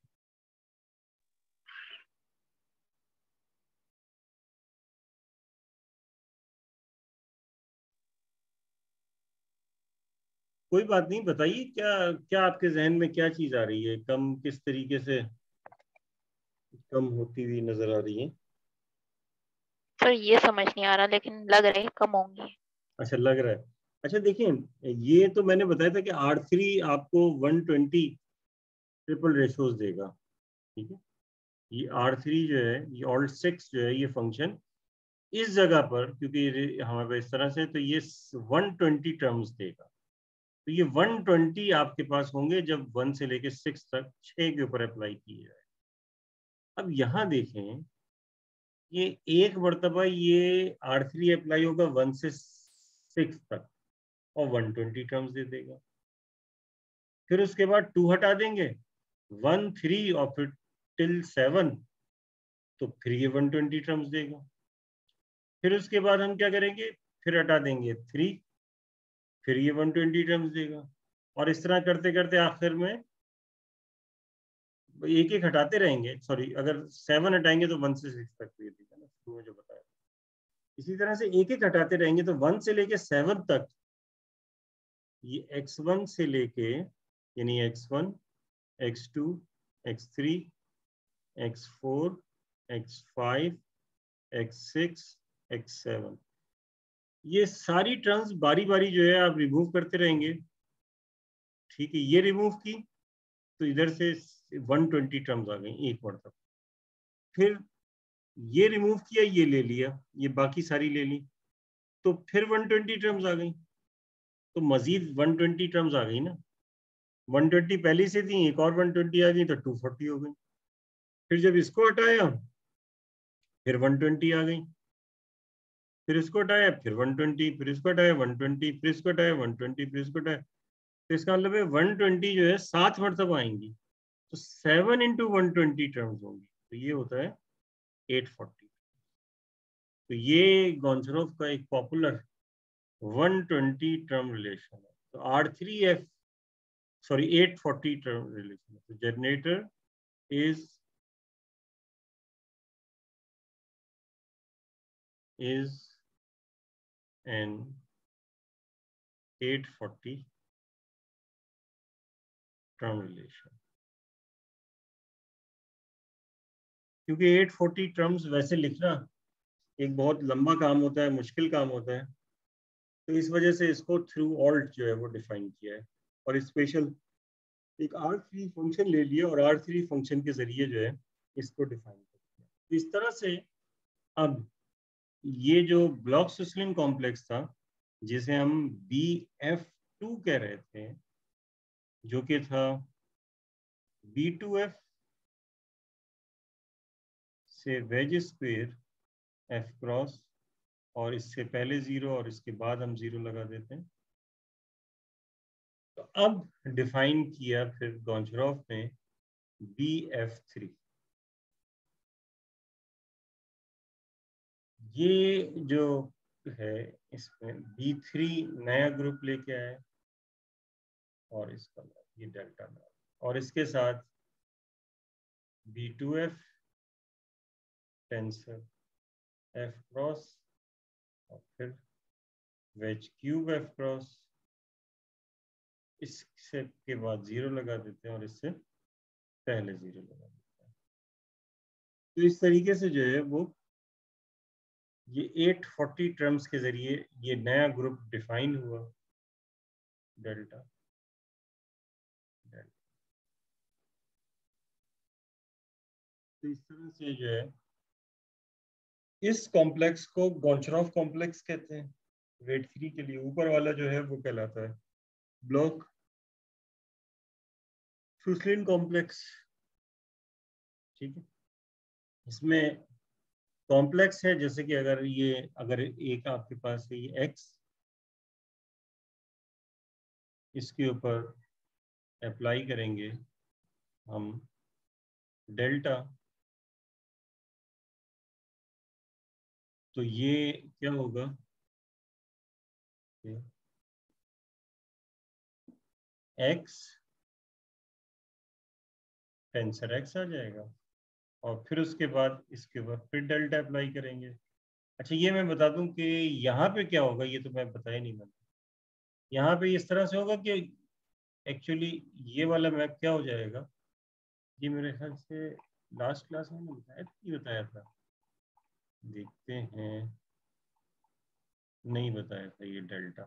Speaker 1: कोई बात नहीं, बताइए क्या क्या आपके जहन में क्या चीज आ रही है, कम किस तरीके से कम होती हुई नजर आ रही है?
Speaker 2: सर ये समझ नहीं आ रहा, लेकिन लग रही है कम होंगी।
Speaker 1: अच्छा लग रहा है। अच्छा देखिए, ये तो मैंने बताया था कि आर थ्री आपको वन ट्वेंटी ट्रिपल रेशोज देगा, ठीक है। ये आर थ्री जो है, ये ऑल्ट सिक्स जो है, ये फंक्शन इस जगह पर क्योंकि हमारे पास इस तरह से, तो ये वन ट्वेंटी टर्म्स देगा। तो ये वन ट्वेंटी आपके पास होंगे जब वन से लेके सिक्स तक छह के ऊपर अप्लाई किए जाए। अब यहाँ देखें, ये एक मरतबा ये आर थ्री अप्लाई होगा वन से सिक्स तक और वन ट्वेंटी टर्म्स दे देगा। फिर उसके बाद टू हटा देंगे, वन थ्री और फिर टिल सेवन, तो फिर ये वन ट्वेंटी टर्म्स देगा। फिर उसके बाद हम क्या करेंगे, फिर हटा देंगे थ्री, फिर ये वन ट्वेंटी टर्म्स देगा, और इस तरह करते करते आखिर में एक एक हटाते रहेंगे। सॉरी, अगर सेवन हटाएंगे तो वन से सिक्स तक ये देगा ना, शुरू में जो बताया। इसी तरह से एक एक हटाते रहेंगे तो वन से लेके सेवन तक ये एक्स वन से लेके, यानी X one, X two, X three, X four, X five, X six, X seven, ये सारी टर्म्स बारी बारी जो है आप रिमूव करते रहेंगे। ठीक है, ये रिमूव की तो इधर से वन ट्वेंटी टर्म्स आ गई एक मरतबा। फिर ये रिमूव किया, ये ले लिया, ये बाकी सारी ले ली, तो फिर वन ट्वेंटी टर्म्स आ गई, तो मजीद वन ट्वेंटी टर्म्स आ गई ना। वन ट्वेंटी पहले से थी, एक और वन ट्वेंटी आ गई तो टू फोर्टी हो गई। फिर जब इसको हटाया फिर वन ट्वेंटी आ गई, फिर इसको हटाया फिर वन ट्वेंटी, फिर इसको हटाया वन ट्वेंटी, फिर इसको हटाया वन ट्वेंटी, फिर इसको हटाया। तो इसका मतलब है वन ट्वेंटी जो है सात मरतबा आएंगी, तो seven into one twenty terms होंगी, तो ये होता है एट फोर्टी। तो ये गोंचरोव का एक popular one twenty term relation है। तो R three F sorry eight forty term relation है। तो generator is is an eight forty term relation। क्योंकि एट फोर्टी टर्म्स वैसे लिखना एक बहुत लंबा काम होता है, मुश्किल काम होता है, तो इस वजह से इसको थ्रू ऑल्ट जो है वो डिफाइन किया है, और स्पेशल एक आर थ्री फंक्शन ले लिया और आर थ्री फंक्शन के जरिए जो है इसको डिफाइन किया। तो इस तरह से अब ये जो ब्लॉक-सुस्लिन कॉम्प्लेक्स था, जिसे हम बी एफ टू कह रहे थे, जो कि था बी टू एफ से वेज स्क्वायर एफ क्रॉस, और इससे पहले जीरो और इसके बाद हम जीरो लगा देते हैं। तो अब डिफाइन किया फिर गोंचरोव ने बी एफ थ्री। ये जो है इसमें बी थ्री नया ग्रुप लेके आए, और इसका ये डेल्टा में, और इसके साथ B two F tensor F cross, और फिर वेज क्यूब एफ क्रॉस, इससे के बाद जीरो लगा देते हैं और इससे पहले जीरो लगा देते हैं। तो इस तरीके से जो है वो ये एट फोर्टी टर्म्स के जरिए ये नया ग्रुप डिफाइन हुआ, डेल्टा डेल्टा। तो इस तरह से जो है इस कॉम्प्लेक्स को गोंचरोव कॉम्प्लेक्स कहते हैं। वेट थ्री के लिए ऊपर वाला जो है वो कहलाता है ब्लॉक सुस्लिन कॉम्प्लेक्स। ठीक है, इसमें कॉम्प्लेक्स है, जैसे कि अगर ये अगर एक आपके पास है ये एक्स, इसके ऊपर अप्लाई करेंगे हम डेल्टा, तो ये क्या होगा, एक्स टेंसर एक्स आ जाएगा, और फिर उसके बाद इसके ऊपर फिर डेल्टा अप्लाई करेंगे। अच्छा, ये मैं बता दूं कि यहाँ पे क्या होगा, ये तो मैं बताया नहीं मैंने। यहाँ पे इस तरह से होगा कि एक्चुअली ये वाला मैप क्या हो जाएगा, ये मेरे ख्याल से लास्ट क्लास में बताया था, ये बताया था, देखते हैं, नहीं बताया था ये डेल्टा।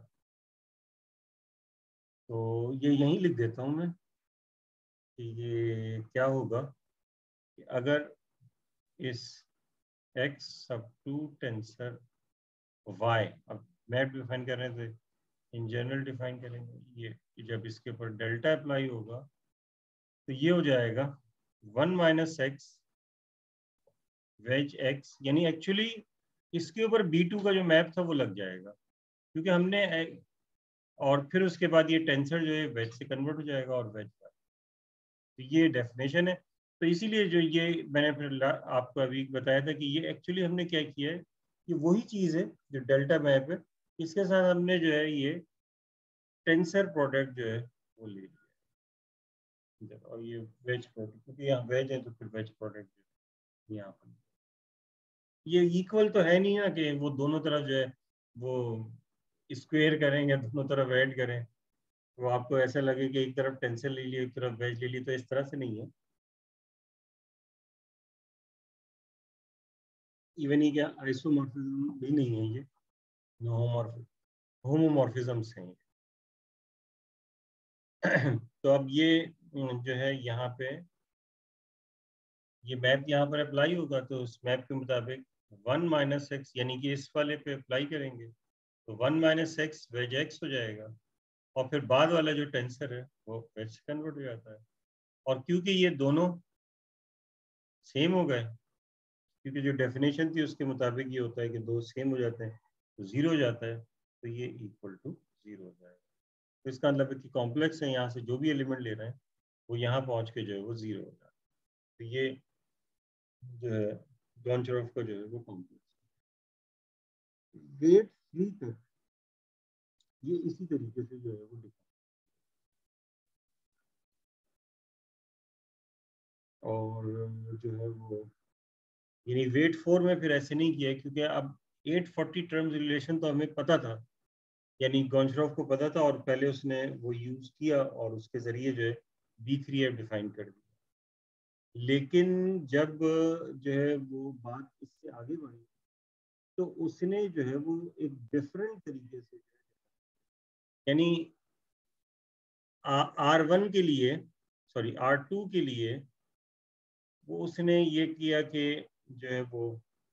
Speaker 1: तो ये यहीं लिख देता हूँ मैं कि ये क्या होगा कि अगर इस x sub two tensor y, अब मैप डिफाइन कर रहे थे, इन जनरल डिफाइन करेंगे ये कि जब इसके ऊपर डेल्टा अप्लाई होगा तो ये हो जाएगा one minus X wedge X, यानी एक्चुअली इसके ऊपर बी टू का जो मैप था वो लग जाएगा, क्योंकि हमने, और फिर उसके बाद ये टेंसर जो है वेज से कन्वर्ट हो जाएगा और वेज का। तो ये डेफिनेशन है। तो इसीलिए जो ये मैंने फिर आपको अभी बताया था कि ये एक्चुअली हमने क्या किया है, ये वही चीज़ है जो डेल्टा मैप है, इसके साथ हमने जो है ये टेंसर प्रोडक्ट जो है वो ले लिया, और ये वेज प्रोडक्ट, क्योंकि यहाँ वेज है तो फिर वेज प्रोडक्ट यहाँ पर ये इक्वल तो है नहीं ना कि वो दोनों तरफ जो है वो स्क्वायर करेंगे, दोनों तरफ ऐड करें, वो आपको ऐसा लगे कि एक तरफ टेंसर ले ली एक तरफ वेज ले ली, तो इस तरह से नहीं है। इवन ये क्या आइसोमॉर्फिज्म भी नहीं है, ये होमोमॉर्फिज्म्स हैं। तो अब ये जो है यहाँ पे ये मैप यहाँ पर अप्लाई होगा, तो उस मैप के मुताबिक वन माइनस एक्स यानी कि इस वाले पे अप्लाई करेंगे तो one minus X wedge X हो जाएगा, और फिर बाद वाला जो टेंसर है वो वेज से कन्वर्ट हो जाता है। और क्योंकि ये दोनों सेम हो गए, क्योंकि जो डेफिनेशन थी उसके मुताबिक ये होता है कि दो सेम हो जाते हैं तो जीरो हो जाता है, तो ये इक्वल टू जीरो हो जाएगा। तो इसका मतलब है कि कॉम्प्लेक्स है, यहाँ से जो भी एलिमेंट ले रहे हैं वो यहाँ पहुँच के जो है वो जीरो हो जाता है। तो ये जो है गोंचारोव का जो है वो कॉम्प्लेक्स वेट थ्री तक ये इसी तरीके से जो है वो लिखा, और जो है वो यानी वेट फोर में फिर ऐसे नहीं किया, क्योंकि अब एट फोर्टी टर्म्स रिलेशन तो हमें पता था, यानी गोंचारोव को पता था, और पहले उसने वो यूज किया और उसके जरिए जो है बी थ्री एफ डिफाइन कर दिया। लेकिन जब जो है वो बात इससे आगे बढ़ी तो उसने जो है वो एक डिफरेंट तरीके से, यानी आर वन के लिए सॉरी आर टू के लिए वो उसने ये किया कि जो है वो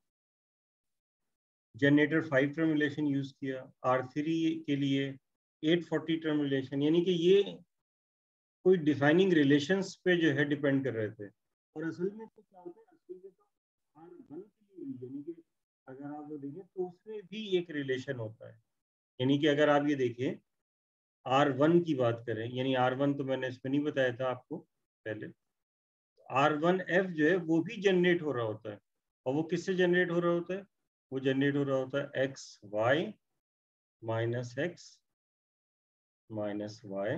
Speaker 1: generator five term relation use किया, आर थ्री के लिए एट फोर्टी टर्म रिलेशन, यानी कि ये कोई डिफाइनिंग रिलेशंस पे जो है डिपेंड कर रहे थे। और असल में तो क्या होता है, असल में तो आर वन के लिए यानी कि अगर आप वो देखें तो उसमें भी एक रिलेशन होता है, यानी कि अगर आप ये देखें आर वन की बात करें, यानी आर वन तो मैंने इसमें नहीं बताया था आपको पहले, आर वन एफ जो है वो भी जनरेट हो रहा होता है, और वो किससे जनरेट हो रहा होता है, वो जनरेट हो रहा होता है X Y minus x minus Y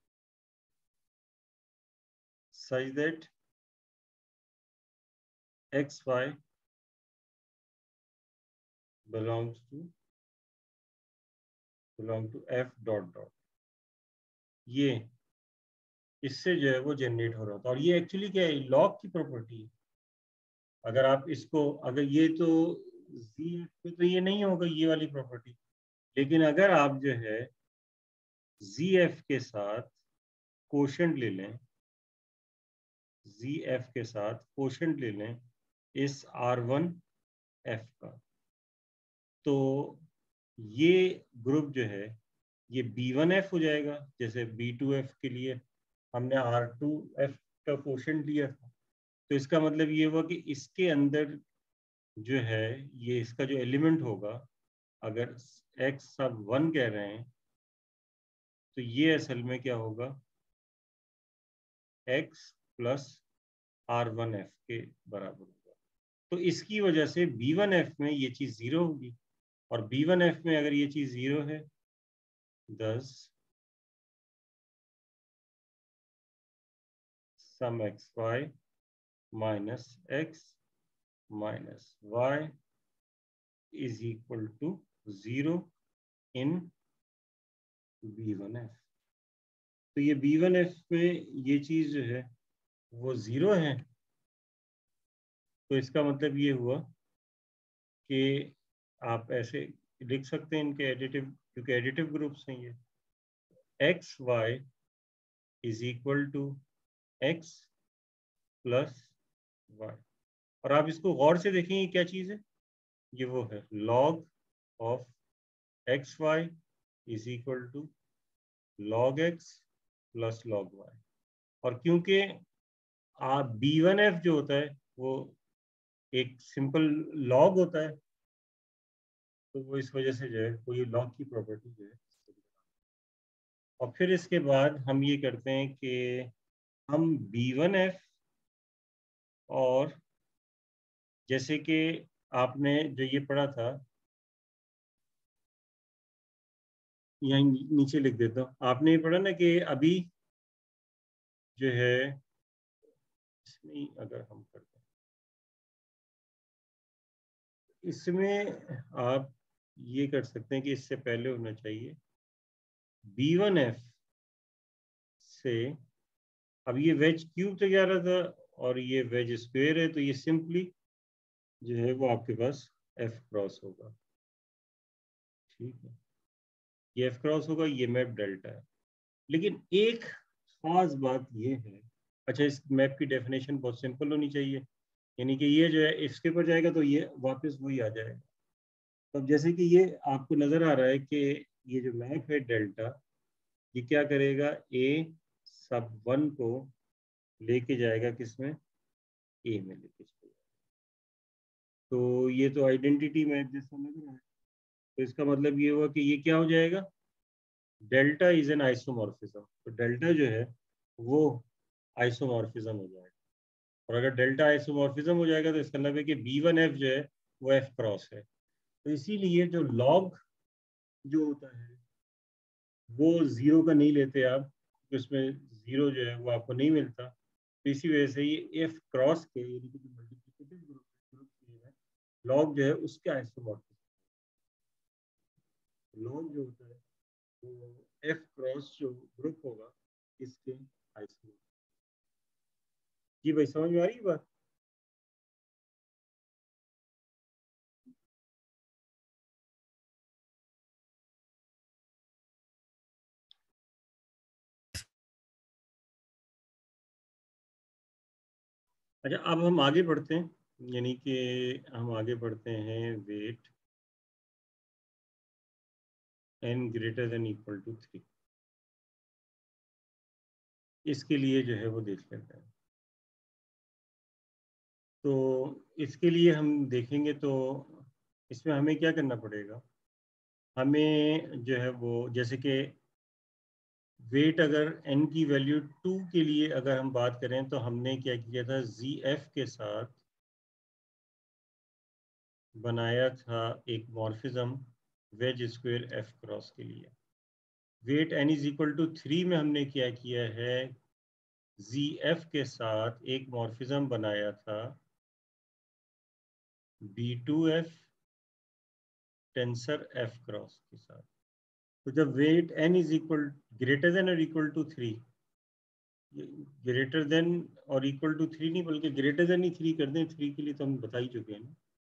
Speaker 1: such that xy belongs to belong to f dot dot, ये इससे जो है वो जनरेट हो रहा था। और ये एक्चुअली क्या है, लॉग की प्रॉपर्टी है। अगर आप इसको अगर ये तो जी एफ पे तो ये नहीं होगा ये वाली प्रॉपर्टी, लेकिन अगर आप जो है जी एफ के साथ कोशेंट ले लें, जी एफ के साथ कोशेंट ले लें इस आर वन एफ का, तो ये ग्रुप जो है ये बी वन एफ हो जाएगा, जैसे बी टू एफ के लिए हमने आर टू एफ का कोशेंट लिया था। तो इसका मतलब ये हुआ कि इसके अंदर जो है ये इसका जो एलिमेंट होगा, अगर x सब वन कह रहे हैं तो ये असल में क्या होगा, x plus R one F के बराबर होगा। तो इसकी वजह से बी वन एफ में ये चीज़ ज़ीरो होगी, और बी वन एफ में अगर ये चीज़ ज़ीरो है दस sum x Y minus x minus y is equal to zero in B one F. तो ये बी वन एफ में ये चीज़ जो है वो ज़ीरो है, तो इसका मतलब ये हुआ कि आप ऐसे लिख सकते हैं इनके एडिटिव, क्योंकि एडिटिव ग्रुप्स हैं ये, x y is equal to x plus y. और आप इसको गौर से देखेंगे क्या चीज़ है, ये वो है log of x y is equal to log x plus log y. और क्योंकि आप बी वन एफ जो होता है वो एक सिंपल लॉग होता है, तो वो इस वजह से जो है कोई लॉग की प्रॉपर्टी जो है। और फिर इसके बाद हम ये करते हैं कि हम बी वन एफ और जैसे कि आपने जो ये पढ़ा था, यहाँ नीचे लिख देता हूँ, आपने ये पढ़ा ना कि अभी जो है इसमें अगर हम करते हैं, इसमें आप ये कर सकते हैं कि इससे पहले होना चाहिए बी वन एफ से, अब ये वेज क्यूब तक जा रहा था और ये वेज स्क्वायर है, तो ये सिंपली जो है वो आपके पास एफ क्रॉस होगा। ठीक है, ये एफ क्रॉस होगा, ये मैप डेल्टा है। लेकिन एक खास बात ये है, अच्छा इस मैप की डेफिनेशन बहुत सिंपल होनी चाहिए, यानी कि ये जो है इसके ऊपर जाएगा तो ये वापस वही आ जाएगा। तो अब जैसे कि ये आपको नजर आ रहा है कि ये जो मैप है डेल्टा, ये क्या करेगा, ए सब वन को लेके जाएगा किसमें, ए में लेके जाएगा। तो ये तो आइडेंटिटी मैप जैसा लग रहा है, तो इसका मतलब ये हुआ कि ये क्या हो जाएगा, डेल्टा इज एन आइसोमॉर्फिज्म। तो डेल्टा जो है वो आइसोमॉर्फिज्म हो जाएगा, और अगर डेल्टा आइसोमॉर्फिज्म हो जाएगा तो इसका मतलब है कि बी वन एफ जो है वो एफ क्रॉस है। तो इसीलिए जो लॉग जो होता है वो जीरो का नहीं लेते आप, उसमें जीरो जो है वो आपको नहीं मिलता। तो इसी वजह से ये एफ क्रॉस के यानी कि मल्टीप्लिकेटिव ग्रुप ग्रुप है, लॉग जो है उसके आइसोमॉर्फिज्म, लॉग जो होता है वो एफ क्रॉस जो ग्रुप होगा इसके आइसोमॉर्फिज्म। जी भाई समझ में आ रही है बात? अच्छा अब हम आगे बढ़ते हैं, यानी कि हम आगे बढ़ते हैं weight n greater than equal to three, इसके लिए जो है वो देख लेते हैं। तो इसके लिए हम देखेंगे तो इसमें हमें क्या करना पड़ेगा, हमें जो है वो जैसे कि वेट अगर n की वैल्यू टू के लिए अगर हम बात करें तो हमने क्या किया था, जी एफ के साथ बनाया था एक morphism wedge square F cross के लिए। Weight n is equal to three में हमने क्या किया है, जी एफ के साथ एक मॉर्फिज्म बनाया था B two F tensor F cross के साथ। तो जब weight n is equal greater than और equal to three, greater than और इक्वल टू थ्री नहीं बल्कि ग्रेटर देन ही थ्री कर दें, थ्री के लिए तो हम बता ही चुके हैं ना।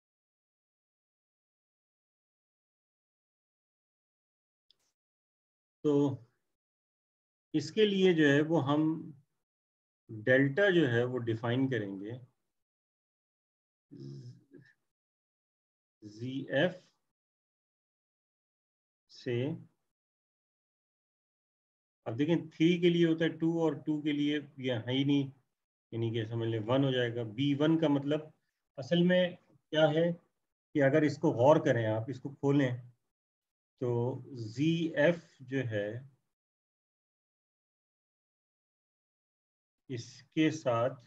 Speaker 1: तो इसके लिए जो है वो हम डेल्टा जो है वो डिफाइन करेंगे जी एफ से, अब देखें थ्री के लिए होता है टू और टू के लिए ये है ही नहीं, यानी कि समझ लें वन हो जाएगा। बी वन का मतलब असल में क्या है कि अगर इसको गौर करें, आप इसको खोलें तो जी एफ जो है इसके साथ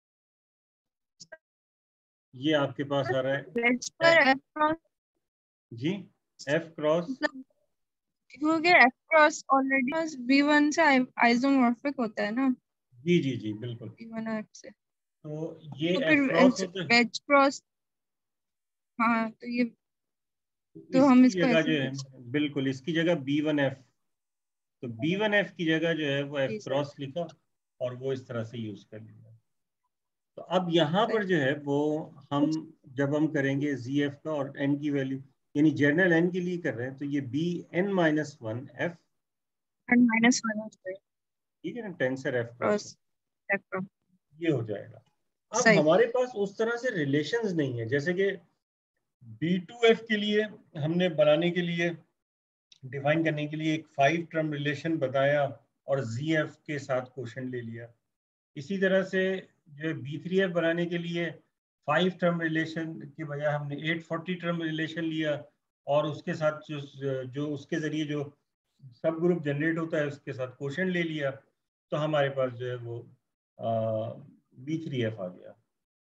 Speaker 1: ये आपके पास आ रहा है
Speaker 4: F
Speaker 1: जी एफ क्रॉस,
Speaker 4: क्योंकि F cross already B one से आइसोमॉर्फिक होता है ना,
Speaker 1: जी जी जी बिल्कुल।
Speaker 4: बी वन F से,
Speaker 1: तो ये
Speaker 4: तो
Speaker 1: एफ क्रॉस
Speaker 4: फिर
Speaker 1: होता है,
Speaker 4: वेज क्रॉस, हाँ तो ये तो हम
Speaker 1: इसकी
Speaker 4: इसको
Speaker 1: जगह
Speaker 4: ऐसे
Speaker 1: जो है
Speaker 4: लिख सकते
Speaker 1: बिल्कुल इसकी जगह बी वन एफ, तो बी वन एफ की जगह जो है वो
Speaker 4: हैं।
Speaker 1: एफ
Speaker 4: जी सर,
Speaker 1: क्रॉस लिखा और वो इस तरह से यूज कर लिया। तो अब यहाँ पर
Speaker 4: सही।
Speaker 1: जो है वो हम जब हम करेंगे जी एफ का और एन की वैल्यू, यानी जनरल एन के लिए कर रहे हैं, तो ये B n minus one F,
Speaker 4: n minus one होता है
Speaker 1: ठीक है ना, tensor F cross
Speaker 4: cross F cross,
Speaker 1: ये हो जाएगा। अब
Speaker 4: सही।
Speaker 1: हमारे पास उस तरह से रिलेशंस नहीं है, जैसे कि बी टू एफ के लिए हमने बनाने के लिए डिफाइन करने के लिए एक फाइव टर्म रिलेशन बताया और जी एफ के साथ क्वेश्चन ले लिया। इसी तरह से जो बी थ्री एफ बनाने के लिए फाइव टर्म रिलेशन के बजाय हमने एट फोर्टी टर्म रिलेशन लिया और उसके साथ जो जो उसके जरिए जो सब ग्रुप जनरेट होता है उसके साथ क्वेश्चन ले लिया, तो हमारे पास जो है वो बी थ्री एफ आ गया।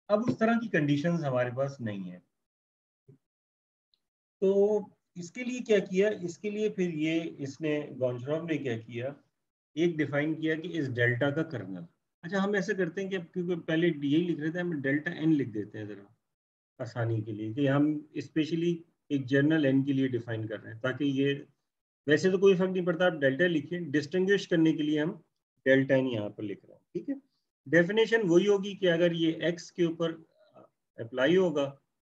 Speaker 1: अब उस तरह की कंडीशंस हमारे पास नहीं है, तो इसके लिए क्या किया, इसके लिए फिर ये इसने गोंचारोव ने क्या किया, एक डिफाइन किया कि इस डेल्टा का कर्नल। अच्छा, हम ऐसे करते हैं कि क्योंकि पहले यही लिख रहे थे, हम डेल्टा एन लिख देते हैं जरा आसानी के लिए, कि हम स्पेशली एक जर्नल एन के लिए डिफाइन कर रहे हैं, ताकि ये वैसे तो कोई फर्क नहीं पड़ता, आप डेल्टा लिखिए, डिस्टिंग्विश करने के लिए हम डेल्टा एन यहाँ पर लिख रहे हैं, ठीक है। डेफिनेशन वही होगी कि अगर ये एक्स के ऊपर अप्लाई होगा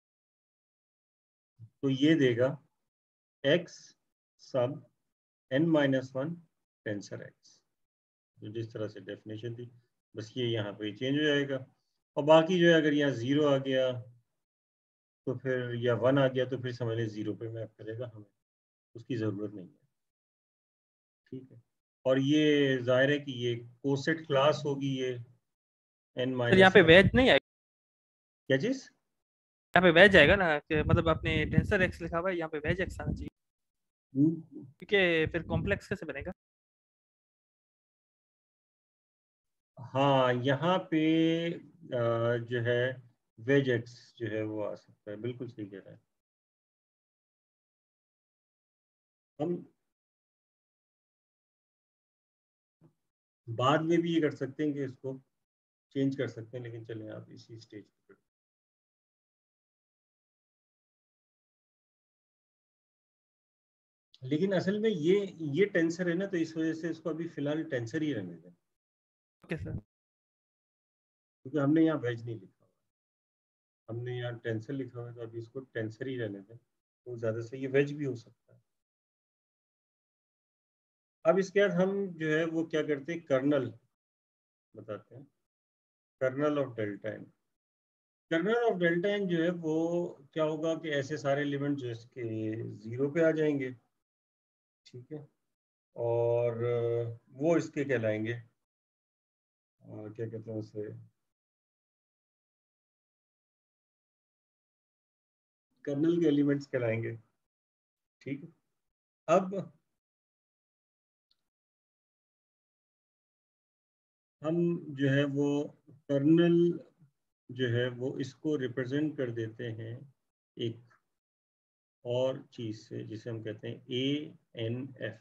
Speaker 1: तो ये देगा x sub n minus one tensor x, तो जिस तरह से डेफिनेशन थी बस ये यहाँ पे चेंज हो जाएगा। और बाकी जो है अगर यहाँ जीरो आ गया तो फिर, या वन आ गया तो फिर समझ लें जीरो पे मैप करेगा, हमें उसकी ज़रूरत नहीं है, ठीक है। और ये जाहिर है कि ये कोसेट क्लास होगी, ये एन
Speaker 3: सर यहाँ
Speaker 1: माइनस
Speaker 3: पे
Speaker 1: वन।
Speaker 3: वेज नहीं आएगा,
Speaker 1: क्या चीज़?
Speaker 3: यहाँ पे वेज आएगा ना, कि मतलब आपने टेंसर एक्स लिखा हुआ है, यहाँ पे वेज एक्स आना चाहिए, क्योंकि फिर कॉम्प्लेक्स कैसे बनेगा।
Speaker 1: हाँ, यहाँ पे आ, जो है वेज एक्स जो है वो आ सकता है, बिल्कुल सही कह रहा है। हम बाद में भी ये कर सकते हैं कि इसको चेंज कर सकते हैं, लेकिन चलें आप इसी स्टेज पर। लेकिन असल में ये ये टेंसर है ना, तो इस वजह से इसको अभी फिलहाल टेंसर ही रहने दें,
Speaker 3: ओके सर।
Speaker 1: क्योंकि हमने यहाँ वेज नहीं लिखा हुआ, हमने यहाँ टेंसर लिखा हुआ है, तो अभी इसको टेंसर ही रहने दें, तो ज़्यादा से ये वेज भी हो सकता है। अब इसके बाद हम जो है वो क्या करते हैं, कर्नल बताते हैं, kernel of delta n. Kernel of delta n जो है वो क्या होगा कि ऐसे सारे एलिमेंट जो इसके ज़ीरो पे आ जाएंगे, ठीक है, और वो इसके कहलाएंगे, और क्या कहते हैं उसे, कर्नल के एलिमेंट्स कहलाएंगे, ठीक है। अब हम जो है वो कर्नल जो है वो इसको रिप्रेजेंट कर देते हैं एक और चीज से, जिसे हम कहते हैं A n F.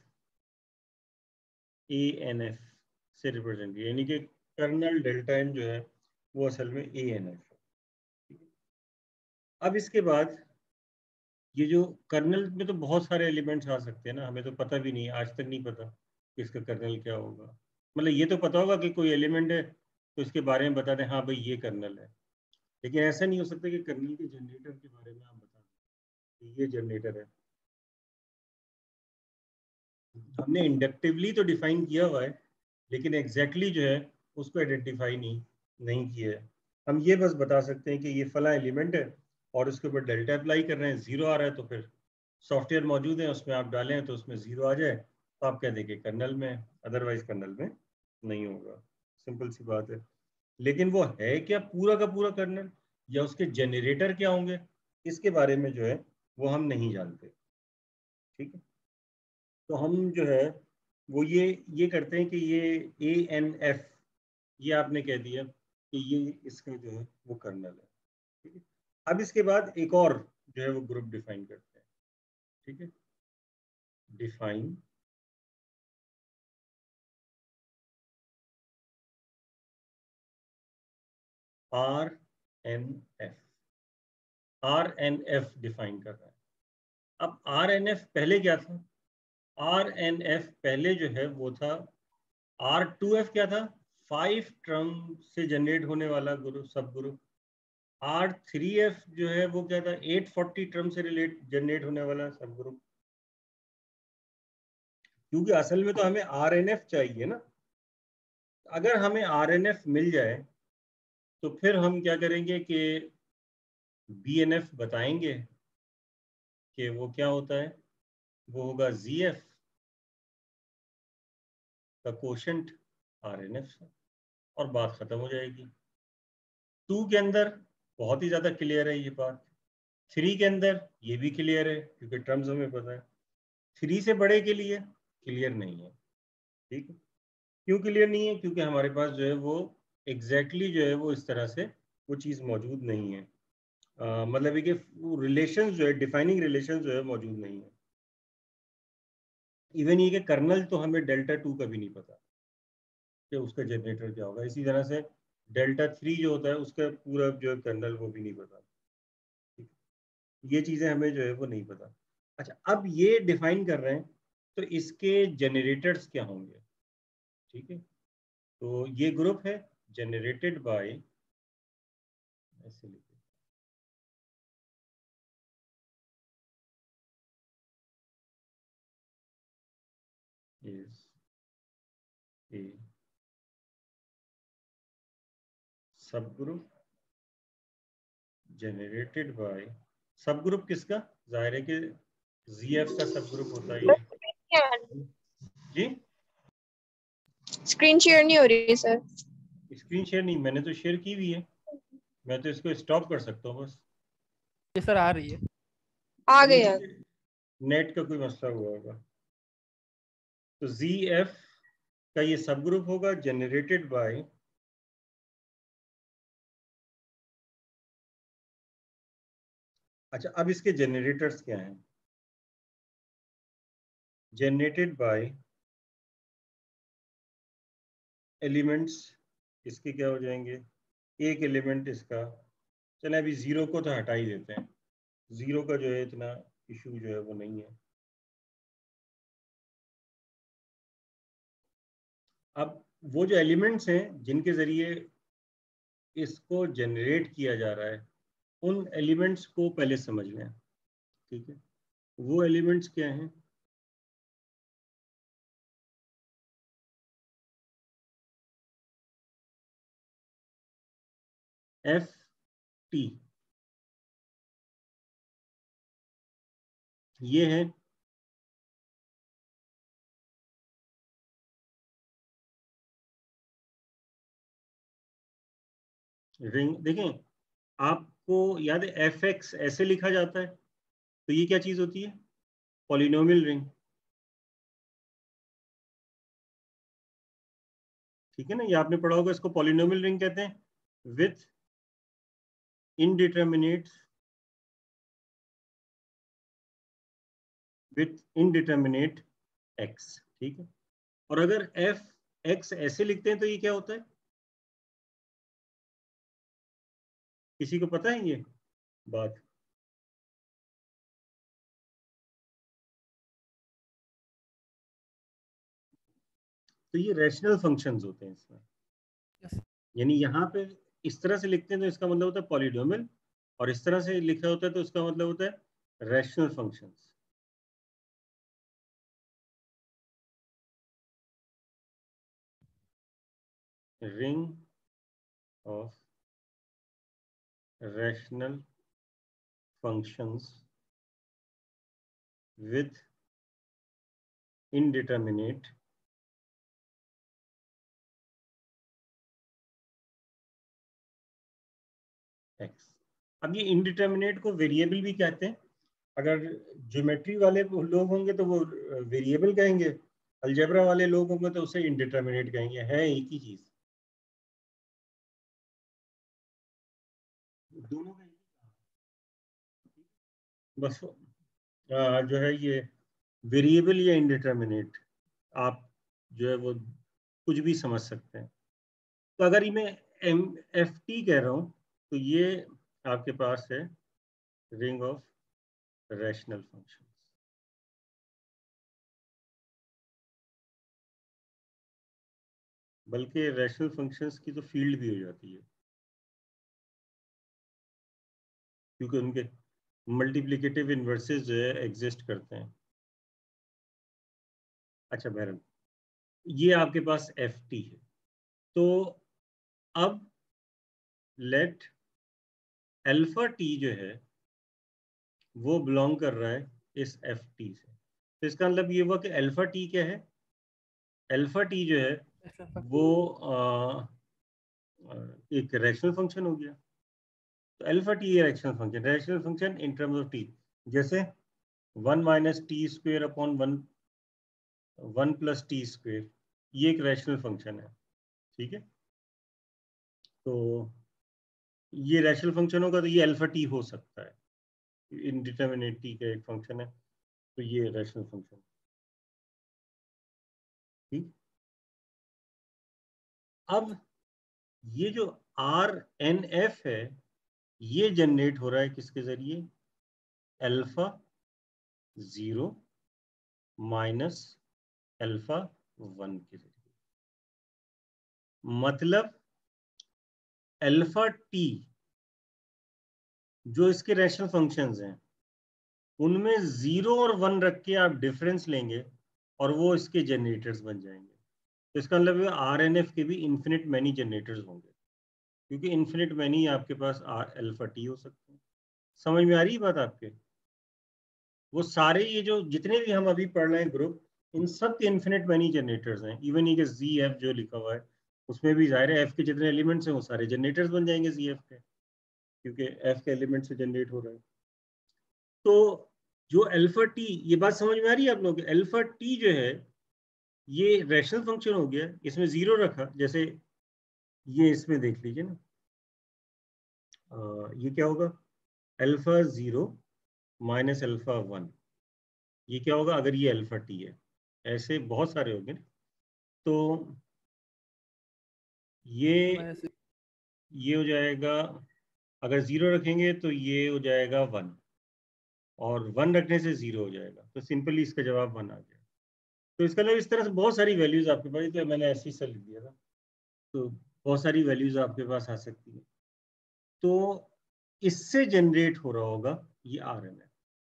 Speaker 1: A n F से रिप्रेजेंट, यानी कि कर्नल डेल्टा एन जो है वो असल में ए एन एफ है। अब इसके बाद ये जो कर्नल में तो बहुत सारे एलिमेंट्स आ सकते हैं ना, हमें तो पता भी नहीं, आज तक नहीं पता कि इसका कर्नल क्या होगा। मतलब ये तो पता होगा कि कोई एलिमेंट है तो इसके बारे में बता दें, हाँ भाई ये कर्नल है, लेकिन ऐसा नहीं हो सकता कि कर्नल के जनरेटर के बारे में आप बता दें कि ये जनरेटर है। हमने इंडक्टिवली तो डिफाइन किया हुआ है, लेकिन एग्जैक्टली exactly जो है उसको आइडेंटिफाई नहीं नहीं किया है। हम ये बस बता सकते हैं कि ये फला एलिमेंट है और उसके ऊपर डेल्टा अप्लाई कर रहे हैं, जीरो आ रहा है, तो फिर सॉफ्टवेयर मौजूद है उसमें आप डालें तो उसमें जीरो आ जाए तो आप कह देंगे कर्नल में, अदरवाइज कर्नल में नहीं होगा, सिंपल सी बात है। लेकिन वो है क्या पूरा का पूरा कर्नल, या उसके जनरेटर क्या होंगे, इसके बारे में जो है वो हम नहीं जानते, ठीक है। तो हम जो है वो ये ये करते हैं कि ये ए एन एफ, ये आपने कह दिया कि ये इसका जो है वो कर्नल है, ठीक है। अब इसके बाद एक और जो है वो ग्रुप डिफाइन करते हैं, ठीक है। Define R n F, R n F define कर रहा है। अब आर एन एफ पहले क्या था, आर एन एफ पहले जो है वो था, आर टू एफ क्या था, फाइव टर्म से जनरेट होने वाला ग्रुप, सब ग्रुप। आर थ्री एफ जो है वो क्या था, एट फोर्टी टर्म से रिलेट जनरेट होने वाला सब ग्रुप। क्योंकि असल में तो हमें आर एन एफ चाहिए ना, अगर हमें आर एन एफ मिल जाए तो फिर हम क्या करेंगे कि बी एन एफ बताएंगे कि वो क्या होता है, वो होगा जी एफ का कोशेंट आर एन एफ से, और बात खत्म हो जाएगी। टू के अंदर बहुत ही ज्यादा क्लियर है ये बात, थ्री के अंदर ये भी क्लियर है क्योंकि टर्म्स हमें पता है, थ्री से बड़े के लिए क्लियर नहीं है, ठीक है। क्यों क्लियर नहीं है, क्योंकि हमारे पास जो है वो एग्जैक्टली exactly जो है वो इस तरह से वो चीज़ मौजूद नहीं है। uh, मतलब है कि रिलेशन जो है, डिफाइनिंग रिलेशन जो है मौजूद नहीं है। इवन ये कि कर्नल तो हमें डेल्टा टू का भी नहीं पता कि उसका जनरेटर क्या होगा। इसी तरह से डेल्टा थ्री जो होता है उसका पूरा जो है कर्नल वो भी नहीं पता। ये चीज़ें हमें जो है वो नहीं पता। अच्छा, अब ये डिफाइन कर रहे हैं तो इसके जनरेटर्स क्या होंगे, ठीक है। तो ये ग्रुप है जनरेटेड बाय, ऐसे लिखते is a sub group generated by, sub group किसका, जाहिर है कि जी एफ का सब ग्रुप होता है ये। जी
Speaker 4: स्क्रीन शेयर नहीं हो रही सर।
Speaker 1: स्क्रीन शेयर नहीं, मैंने तो शेयर की हुई है, मैं तो इसको स्टॉप कर सकता हूँ बस।
Speaker 3: ये सर आ रही है,
Speaker 4: आ गया।
Speaker 1: नेट का कोई मसला हुआ होगा। तो जी एफ का ये सब ग्रुप होगा जनरेटेड बाय अच्छा, अब इसके जनरेटर्स क्या हैं, जनरेटेड बाय एलिमेंट्स, इसके क्या हो जाएंगे, एक एलिमेंट इसका, चले अभी जीरो को तो हटा ही देते हैं, जीरो का जो है इतना इशू जो है वो नहीं है। अब वो जो एलिमेंट्स हैं जिनके जरिए इसको जनरेट किया जा रहा है, उन एलिमेंट्स को पहले समझ लें, ठीक है। वो एलिमेंट्स क्या हैं, एफ टी, ये है रिंग। देखें, आपको याद है एफ एक्स ऐसे लिखा जाता है, तो ये क्या चीज होती है, पॉलिनोमियल रिंग, ठीक है ना। ये आपने पढ़ा होगा, इसको पॉलिनोमियल रिंग कहते हैं with indeterminate with indeterminate x, ठीक है। और अगर एफ एक्स ऐसे लिखते हैं तो ये क्या होता है, किसी को पता है ये बात? तो ये रैशनल फंक्शंस होते हैं इसमें,
Speaker 3: yes.
Speaker 1: यानी यहाँ पे इस तरह से लिखते हैं तो इसका मतलब होता है पॉलिनोमियल, और इस तरह से लिखा होता है तो इसका मतलब होता है rational functions. Ring of rational functions with indeterminate x. अब ये इनडिटर्मिनेट को वेरिएबल भी कहते हैं। अगर ज्योमेट्री वाले लोग होंगे तो वो वेरिएबल कहेंगे, अलजेब्रा वाले लोग होंगे तो उसे इनडिटर्मिनेट कहेंगे, है एक ही चीज दोनों का। बस आ, जो है ये वेरिएबल या इनडिटर्मिनेट, आप जो है वो कुछ भी समझ सकते हैं। तो अगर ये मैं एम एफ टी कह रहा हूँ तो ये आपके पास है रिंग ऑफ रैशनल फंक्शंस। बल्कि रैशनल फंक्शंस की तो फील्ड भी हो जाती है, क्योंकि उनके मल्टीप्लिकेटिव इन्वर्सेस जो है एग्जिस्ट करते हैं। अच्छा बहरहाल, ये आपके पास एफ टी है। तो अब लेट अल्फा टी जो है वो बिलोंग कर रहा है इस एफ टी से। तो इसका मतलब ये हुआ कि अल्फा टी क्या है, अल्फा टी जो है वो आ, एक रैशनल फंक्शन हो गया। तो अल्फा टी है rational function, rational function in terms of t, जैसे one minus t square upon one one plus t square, ये एक रैशनल फंक्शन है, ठीक है। तो ये रैशनल फंक्शन होगा तो ये अल्फा टी हो सकता है, इनडिटरमिनेट टी का एक फंक्शन है, तो ये रैशनल फंक्शन। ठीक, अब ये जो आर एन एफ है ये जनरेट हो रहा है किसके जरिए? Alpha zero minus alpha one के जरिए। मतलब अल्फा टी जो इसके रैशनल फंक्शंस हैं उनमें जीरो और वन रख के आप डिफरेंस लेंगे और वो इसके जनरेटर्स बन जाएंगे। तो इसका मतलब आर एन एफ के भी इन्फिनिट मैनी जनरेटर्स होंगे, क्योंकि इन्फिनिट मैनी आपके पास आर अल्फा टी हो सकते हैं। समझ में आ रही बात आपके? वो सारे ये जो जितने भी हम अभी पढ़ रहे हैं ग्रुप, इन सब के इन्फिनिट मैनी जनरेटर्स हैं। इवन ये जी एफ जो लिखा हुआ है उसमें भी जाहिर है एफ के जितने एलिमेंट्स हैं वो सारे जनरेटर्स बन जाएंगे जी एफ के, क्योंकि एफ के एलिमेंट से जनरेट हो रहा है। तो जो अल्फा टी, ये बात समझ में आ रही है आप लोगों को? अल्फा टी जो है ये रैशनल फंक्शन हो गया, इसमें जीरो रखा, जैसे ये इसमें देख लीजिए ना, आ, ये क्या होगा? Alpha zero minus alpha one, ये क्या होगा अगर ये अल्फा टी है? ऐसे बहुत सारे होंगे ना। तो ये ये हो जाएगा, अगर जीरो रखेंगे तो ये हो जाएगा वन, और वन रखने से जीरो हो जाएगा, तो सिंपली इसका जवाब वन आ गया। तो इसका मतलब इस तरह से बहुत सारी वैल्यूज आपके पास, तो मैंने ऐसे ही से लिख दिया था, तो बहुत सारी वैल्यूज आपके पास आ सकती है। तो इससे जनरेट हो रहा होगा ये आर एन एफ।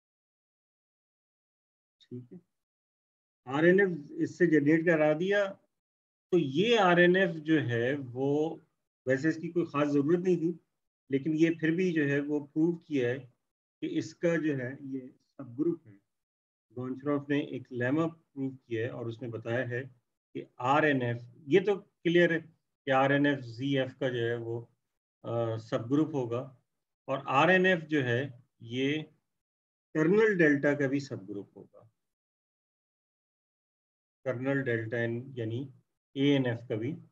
Speaker 1: ठीक है, आर एन एफ इससे जनरेट करा दिया। तो ये आर एन एफ जो है वो, वैसे इसकी कोई खास जरूरत नहीं थी, लेकिन ये फिर भी जो है वो प्रूव किया है कि इसका जो है ये सब ग्रुप है। गोंचरॉफ ने एक लेमा प्रूव किया है और उसने बताया है कि आर एन एफ, ये तो क्लियर है कि R n F G F का जो है वो सब ग्रुप होगा, और आर एन एफ जो है ये कर्नल डेल्टा का भी सब ग्रुप होगा। कर्नल डेल्टा एन यानी ए एन एफ का भी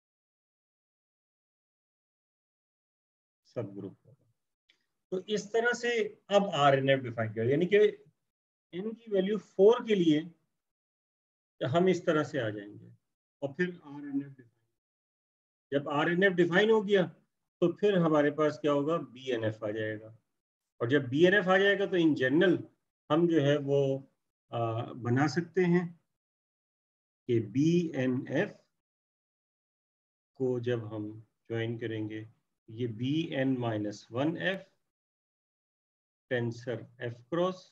Speaker 1: सब ग्रुप होगा। तो इस तरह से अब आर एन एफ डिफाइन किया, यानी कि एन की वैल्यू फोर के लिए हम इस तरह से आ जाएंगे, और फिर आर एन एफ डिफाइन, जब आर एन एफ डिफाइन हो गया तो फिर हमारे पास क्या होगा? बी एन एफ आ जाएगा। और जब बी एन एफ आ जाएगा तो इन जनरल हम जो है वो आ, बना सकते हैं कि बी एन एफ को जब हम ज्वाइन करेंगे, ये B n minus one F tensor F cross,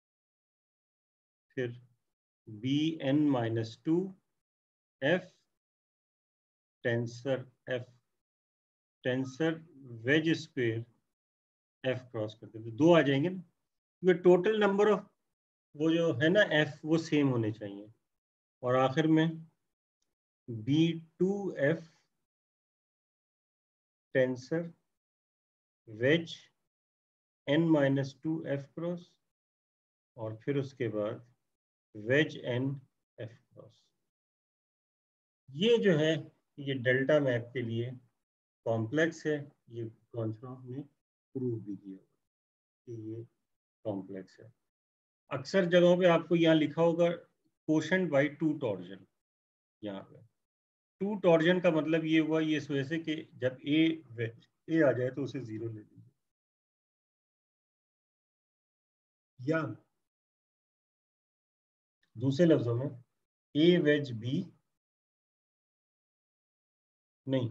Speaker 1: फिर B n minus two F tensor F tensor wedge square F cross करते हैं, तो दो आ जाएंगे ना, क्योंकि टोटल नंबर ऑफ वो जो है ना एफ वो सेम होने चाहिए। और आखिर में B two F tensor wedge n minus two F cross, और फिर उसके बाद वेज एन एफ क्रॉस। ये जो है ये डेल्टा मैप के लिए कॉम्प्लेक्स है, ये गोंचरॉफ ने प्रूव भी किया कि ये कॉम्प्लेक्स है। अक्सर जगहों पे आपको यहाँ लिखा होगा कोशेंट बाई टू टॉर्जन। यहाँ पे टू टॉर्जन का मतलब ये हुआ ये इस वजह से कि जब ए ए आ जाए तो उसे जीरो ले लीजिए, या दूसरे लफ्जों में ए वेज बी नहीं,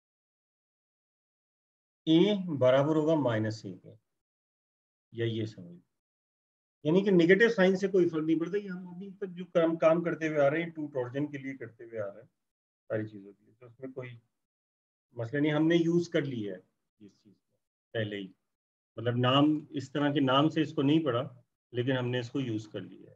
Speaker 1: ए बराबर होगा माइनस ए के, या ये समझ, यानी कि नेगेटिव साइन से कोई फर्क नहीं पड़ता। ये हम अभी तक जो काम काम करते हुए आ रहे हैं टू टॉर्जन के लिए करते हुए आ रहे हैं सारी चीजों के लिए, तो उसमें कोई मसला नहीं, हमने यूज कर लिया है इस चीज को पहले ही, मतलब नाम इस तरह के नाम से इसको नहीं पढ़ा, लेकिन हमने इसको यूज कर लिया है।